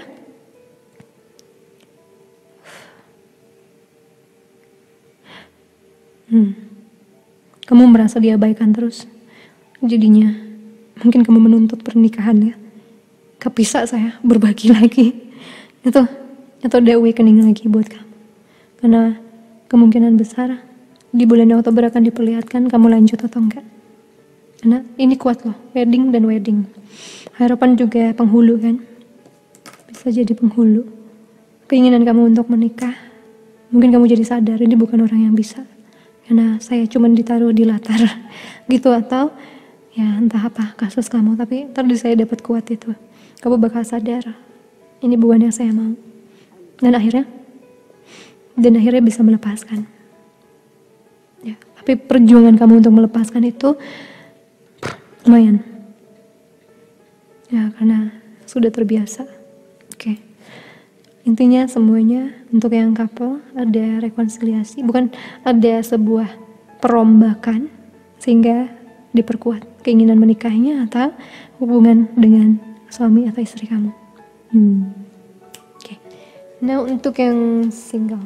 Hmm, kamu merasa diabaikan terus, jadinya mungkin kamu menuntut pernikahan ya. Kepisah saya berbagi lagi. Itu atau ada awakening lagi buat kamu. Karena kemungkinan besar di bulan Oktober akan diperlihatkan kamu lanjut atau enggak. Karena ini kuat loh, wedding dan wedding. Harapan juga penghulu kan. Bisa jadi penghulu. Keinginan kamu untuk menikah. Mungkin kamu jadi sadar ini bukan orang yang bisa. Karena saya cuma ditaruh di latar gitu, atau ya entah apa kasus kamu. Tapi tadi saya dapat kuat itu. Kamu bakal sadar ini bukan yang saya mau. Dan akhirnya dan akhirnya bisa melepaskan ya. Tapi perjuangan kamu untuk melepaskan itu lumayan ya, karena sudah terbiasa. Oke, intinya semuanya untuk yang couple ada rekonsiliasi, bukan ada sebuah perombakan sehingga diperkuat keinginan menikahnya atau hubungan dengan suami atau istri kamu. hmm. Nah, untuk yang single,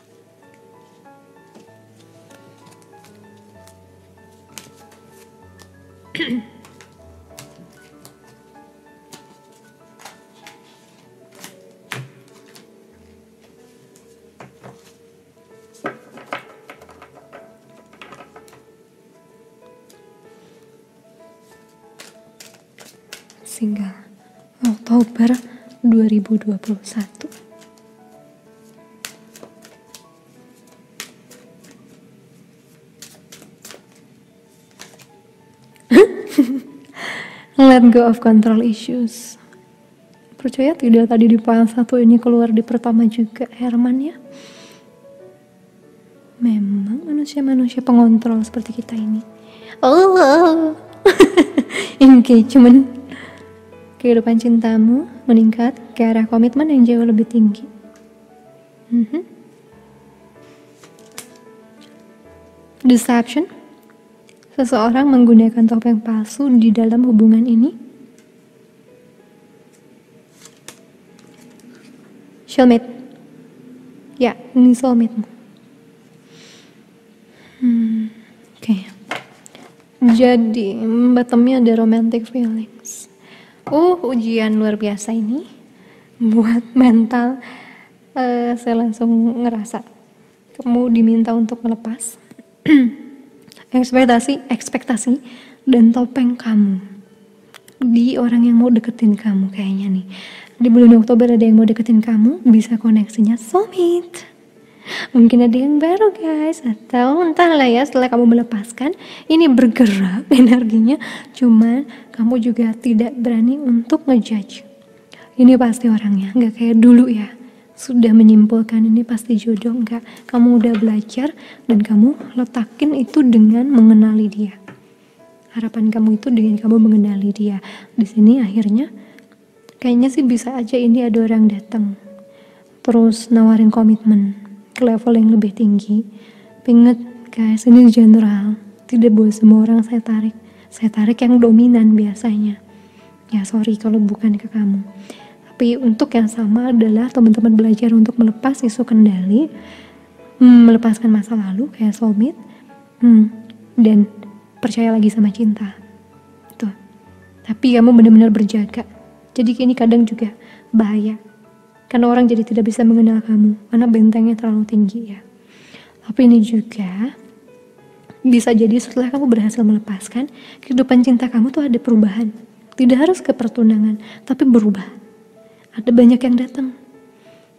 single Oktober dua ribu dua puluh satu. Let go of control issues. Percaya tidak tadi di file satu ini keluar di pertama juga Herman ya. Memang manusia-manusia pengontrol seperti kita ini. Oh, engagement. Kehidupan cintamu meningkat ke arah komitmen yang jauh lebih tinggi. Mm-hmm. Deception. Seseorang menggunakan topeng palsu di dalam hubungan ini. Soulmate. Ya, ini soulmate. Hmm, Oke. Okay. Jadi, bottomnya ada romantic feelings. Uh, ujian luar biasa ini. Buat mental, uh, saya langsung ngerasa kamu diminta untuk melepas. ekspektasi ekspektasi dan topeng kamu di orang yang mau deketin kamu. Kayaknya nih di bulan Oktober ada yang mau deketin kamu, bisa koneksinya soulmate. Mungkin ada yang baru guys, atau entahlah ya, setelah kamu melepaskan ini bergerak energinya, cuman kamu juga tidak berani untuk ngejudge. Ini pasti orangnya nggak kayak dulu ya, sudah menyimpulkan ini pasti jodoh. Enggak, kamu udah belajar dan kamu letakin itu dengan mengenali dia. Harapan kamu itu dengan kamu mengenali dia. Di sini akhirnya kayaknya sih bisa aja ini ada orang datang terus nawarin komitmen ke level yang lebih tinggi. Ingat guys, ini general, tidak buat semua orang saya tarik. Saya tarik yang dominan biasanya. Ya sorry kalau bukan ke kamu. Tapi untuk yang sama adalah teman-teman belajar untuk melepas isu kendali, hmm, melepaskan masa lalu kayak soulmate, hmm, dan percaya lagi sama cinta. Tuh. Tapi kamu benar-benar berjaga. Jadi ini kadang juga bahaya. Karena orang jadi tidak bisa mengenal kamu karena bentengnya terlalu tinggi ya. Tapi ini juga bisa jadi setelah kamu berhasil melepaskan, kehidupan cinta kamu tuh ada perubahan. Tidak harus ke pertunangan, tapi berubah. Ada banyak yang datang.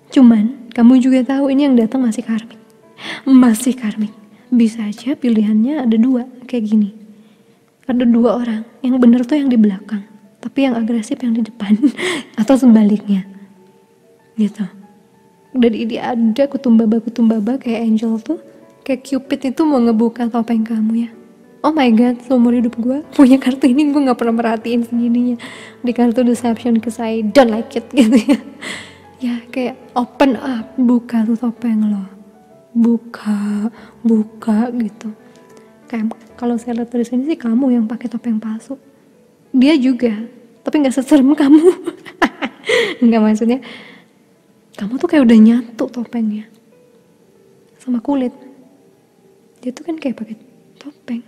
Cuman kamu juga tahu ini yang datang masih karmik. Masih karmik. Bisa aja pilihannya ada dua kayak gini. Ada dua orang, yang bener tuh yang di belakang, tapi yang agresif yang di depan. Atau sebaliknya gitu. Dan ini ada kutumbaba-kutumbaba kayak angel tuh, kayak Cupid itu mau ngebuka topeng kamu ya. Oh my god, seumur hidup gue punya kartu ini gue gak pernah merhatiin segininya. Di kartu deception ke saya, don't like it gitu ya. Ya kayak open up, buka tuh topeng lo, buka, buka gitu. Kayak kalau saya lihat dari sini sih kamu yang pakai topeng palsu. Dia juga, tapi nggak seserem kamu. Nggak, maksudnya kamu tuh kayak udah nyatu topengnya sama kulit. Dia tuh kan kayak pakai topeng.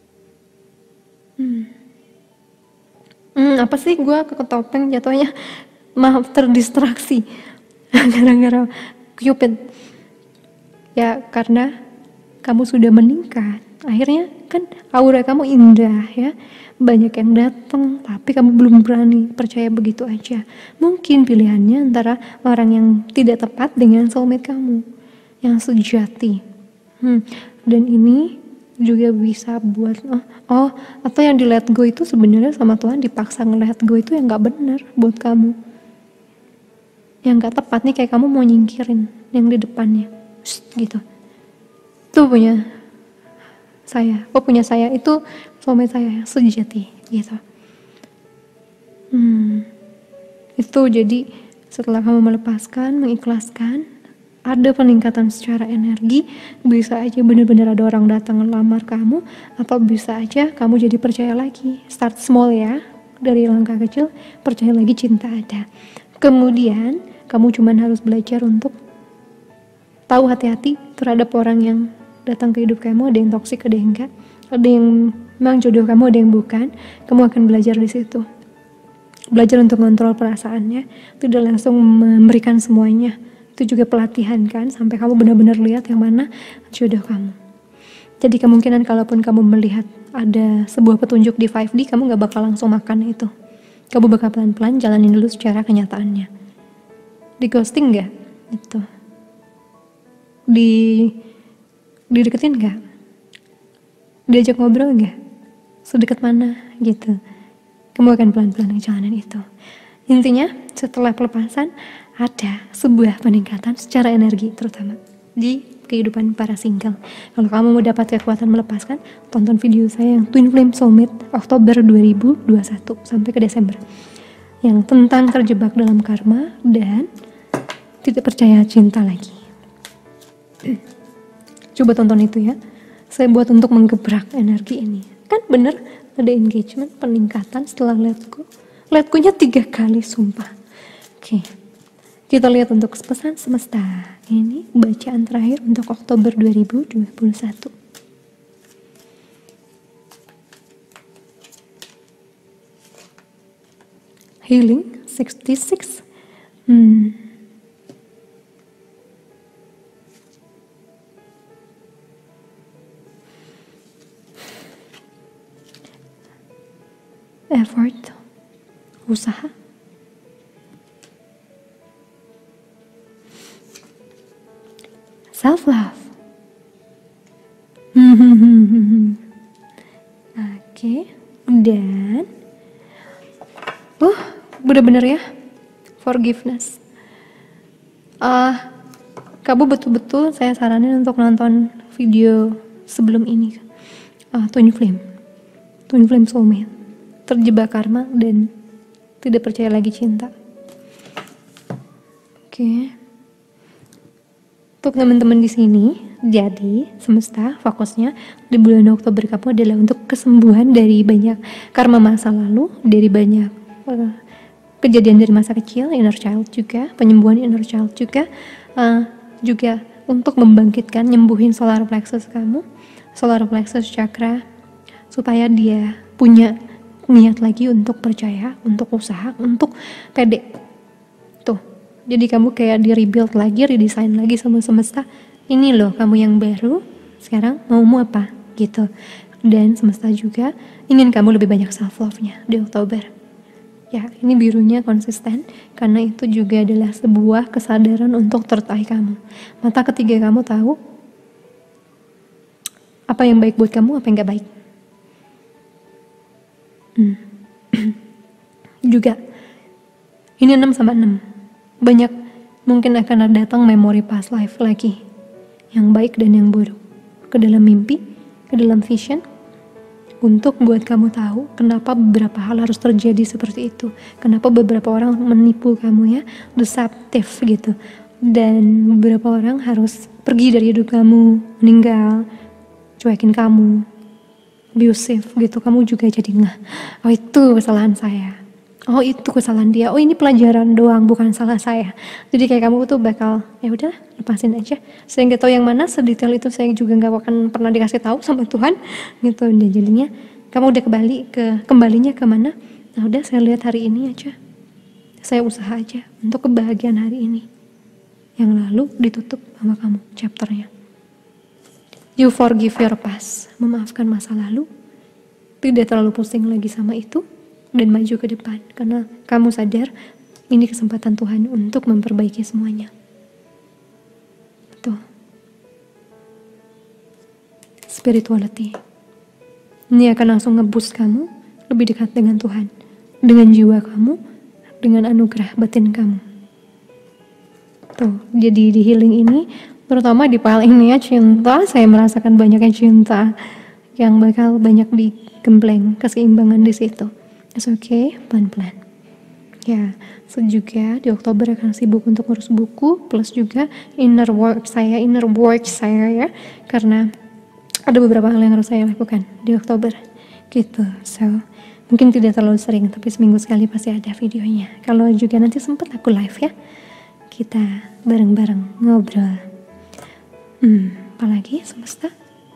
Hmm. Hmm, apa sih gue ke topeng jatuhnya? Maaf, terdistraksi gara-gara Cupid. Ya karena kamu sudah meningkat, akhirnya kan aura kamu indah ya, banyak yang datang tapi kamu belum berani percaya begitu aja. Mungkin pilihannya antara orang yang tidak tepat dengan soulmate kamu yang sejati. hmm. Dan ini juga bisa buat oh, oh atau yang di let go itu sebenarnya sama Tuhan dipaksa nge-let go itu yang gak benar buat kamu, yang gak tepat nih, kayak kamu mau nyingkirin yang di depannya. Shh, gitu. Itu punya saya, oh punya saya itu soulmate saya yang sejati gitu. Hmm, itu jadi setelah kamu melepaskan, mengikhlaskan, ada peningkatan secara energi. Bisa aja benar-benar ada orang datang ngelamar kamu, atau bisa aja kamu jadi percaya lagi. Start small ya, dari langkah kecil, percaya lagi cinta ada. Kemudian kamu cuman harus belajar untuk tahu hati-hati terhadap orang yang datang ke hidup kamu. Ada yang toksik, ada yang enggak, ada yang memang jodoh kamu, ada yang bukan. Kamu akan belajar di situ. Belajar untuk kontrol perasaannya, tidak langsung memberikan semuanya. Itu juga pelatihan kan, sampai kamu benar-benar lihat yang mana jodoh kamu. Jadi kemungkinan kalaupun kamu melihat ada sebuah petunjuk di five D, kamu gak bakal langsung makan itu. Kamu bakal pelan-pelan jalanin dulu secara kenyataannya. Di ghosting gak? Itu. Di dideketin gak? Diajak ngobrol gak? Sedekat mana? Gitu. Kamu akan pelan-pelan ngejalanin itu. Intinya setelah pelepasan ada sebuah peningkatan secara energi, terutama di kehidupan para single. Kalau kamu mau dapat kekuatan melepaskan, tonton video saya yang Twin Flame Soulmate Oktober dua ribu dua puluh satu sampai ke Desember, yang tentang terjebak dalam karma dan tidak percaya cinta lagi. Coba tonton itu ya. Saya buat untuk menggebrak energi ini. Kan bener ada engagement, peningkatan setelah let go. Let go-nya tiga kali, sumpah. Oke. Kita lihat untuk pesan semesta. Ini bacaan terakhir untuk Oktober dua ribu dua puluh satu. Healing sixty-six. Hmm. Effort, usaha, self love. Oke, dan uh bener-bener ya, forgiveness. Uh, kamu betul-betul saya saranin untuk nonton video sebelum ini, uh, Twin Flame, Twin Flame Soulmate. Terjebak karma dan tidak percaya lagi cinta. Oke. Untuk teman-teman di sini, jadi semesta fokusnya di bulan Oktober kamu adalah untuk kesembuhan dari banyak karma masa lalu, dari banyak uh, kejadian dari masa kecil, inner child juga, penyembuhan inner child juga, uh, juga untuk membangkitkan, nyembuhin solar plexus kamu, solar plexus chakra, supaya dia punya niat lagi untuk percaya, untuk usaha, untuk pede. Tuh, jadi kamu kayak di rebuild lagi, redesign lagi sama semesta. Ini loh kamu yang baru, sekarang maumu apa? Gitu. Dan semesta juga ingin kamu lebih banyak self love-nya di Oktober. Ya, ini birunya konsisten karena itu juga adalah sebuah kesadaran untuk third eye kamu. Mata ketiga kamu tahu apa yang baik buat kamu, apa yang gak baik. Hmm. Juga ini enam sama enam. Banyak mungkin akan datang memori past life lagi, yang baik dan yang buruk, ke dalam mimpi, ke dalam vision, untuk buat kamu tahu kenapa beberapa hal harus terjadi seperti itu, kenapa beberapa orang menipu kamu ya, deceptive gitu, dan beberapa orang harus pergi dari hidup kamu, meninggal, cuekin kamu, abusive gitu. Kamu juga jadi nggak, oh itu kesalahan saya, oh itu kesalahan dia, oh ini pelajaran doang bukan salah saya. Jadi kayak kamu tuh bakal ya udah lepasin aja. Saya nggak tahu yang mana sedetail itu, saya juga nggak akan pernah dikasih tahu sama Tuhan gitu. Dan jadinya kamu udah kembali ke kembalinya ke mana? Nah udah, saya lihat hari ini aja, saya usaha aja untuk kebahagiaan hari ini. Yang lalu ditutup sama kamu chapternya. You forgive your past, memaafkan masa lalu, tidak terlalu pusing lagi sama itu, dan maju ke depan, karena kamu sadar ini kesempatan Tuhan untuk memperbaiki semuanya. Tuh, spirituality ini akan langsung nge-boost kamu lebih dekat dengan Tuhan, dengan jiwa kamu, dengan anugerah batin kamu. Tuh, jadi di healing ini, terutama di file ini ya, cinta, saya merasakan banyaknya cinta yang bakal banyak digembleng keseimbangan di situ. It's okay, pelan-pelan. Ya, so juga di Oktober akan sibuk untuk ngurus buku, plus juga inner work saya, inner work saya ya, karena ada beberapa hal yang harus saya lakukan di Oktober, gitu. So, mungkin tidak terlalu sering, tapi seminggu sekali pasti ada videonya. Kalau juga nanti sempat aku live ya, kita bareng-bareng ngobrol. Hmm, apalagi semesta?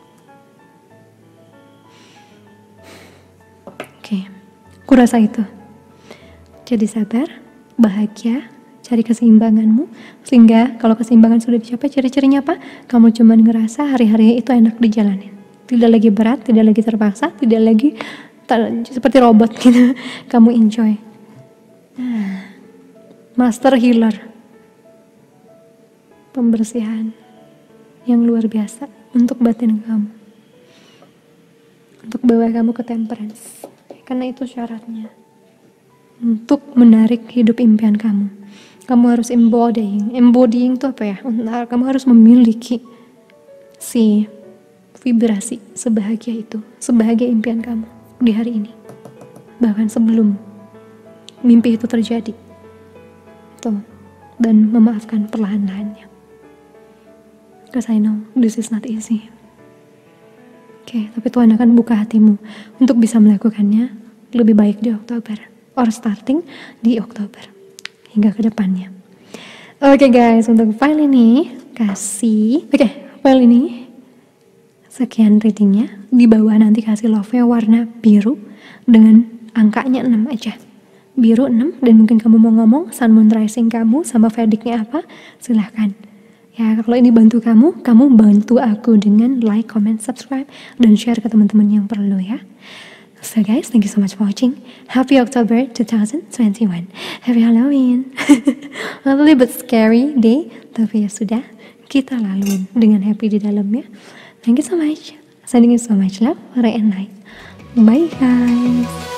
Oke, okay. Kurasa itu. Jadi sabar, bahagia, cari keseimbanganmu, sehingga kalau keseimbangan sudah dicapai, ciri-cirinya apa? Kamu cuma ngerasa hari-hari itu enak dijalanin. Tidak lagi berat, tidak lagi terpaksa, tidak lagi tak, seperti robot gitu. Kamu enjoy. Nah, master healer. Pembersihan yang luar biasa untuk batin kamu, untuk bawa kamu ke temperance, karena itu syaratnya untuk menarik hidup impian kamu. Kamu harus embodying, embodying itu apa ya? Kamu harus memiliki si vibrasi sebahagia itu, sebahagia impian kamu di hari ini, bahkan sebelum mimpi itu terjadi, tuh, dan memaafkan perlahan-lahannya. Because I know this is not easy. Oke, okay, tapi Tuhan akan buka hatimu untuk bisa melakukannya lebih baik di Oktober, or starting di Oktober hingga ke depannya. Oke okay guys, untuk file ini kasih, oke okay, file ini sekian ratingnya. Di bawah nanti kasih love-nya warna biru dengan angkanya enam aja. Biru enam, dan mungkin kamu mau ngomong sun moon rising kamu sama verdictnya apa, silahkan. Ya, kalau ini bantu kamu, kamu bantu aku dengan like, comment, subscribe, dan share ke teman-teman yang perlu ya. So guys, thank you so much for watching. Happy October twenty twenty-one. Happy Halloween. A little bit scary day, tapi ya sudah, kita laluin dengan happy di dalamnya. Thank you so much. Sending you so much love, Ray and light. Bye guys.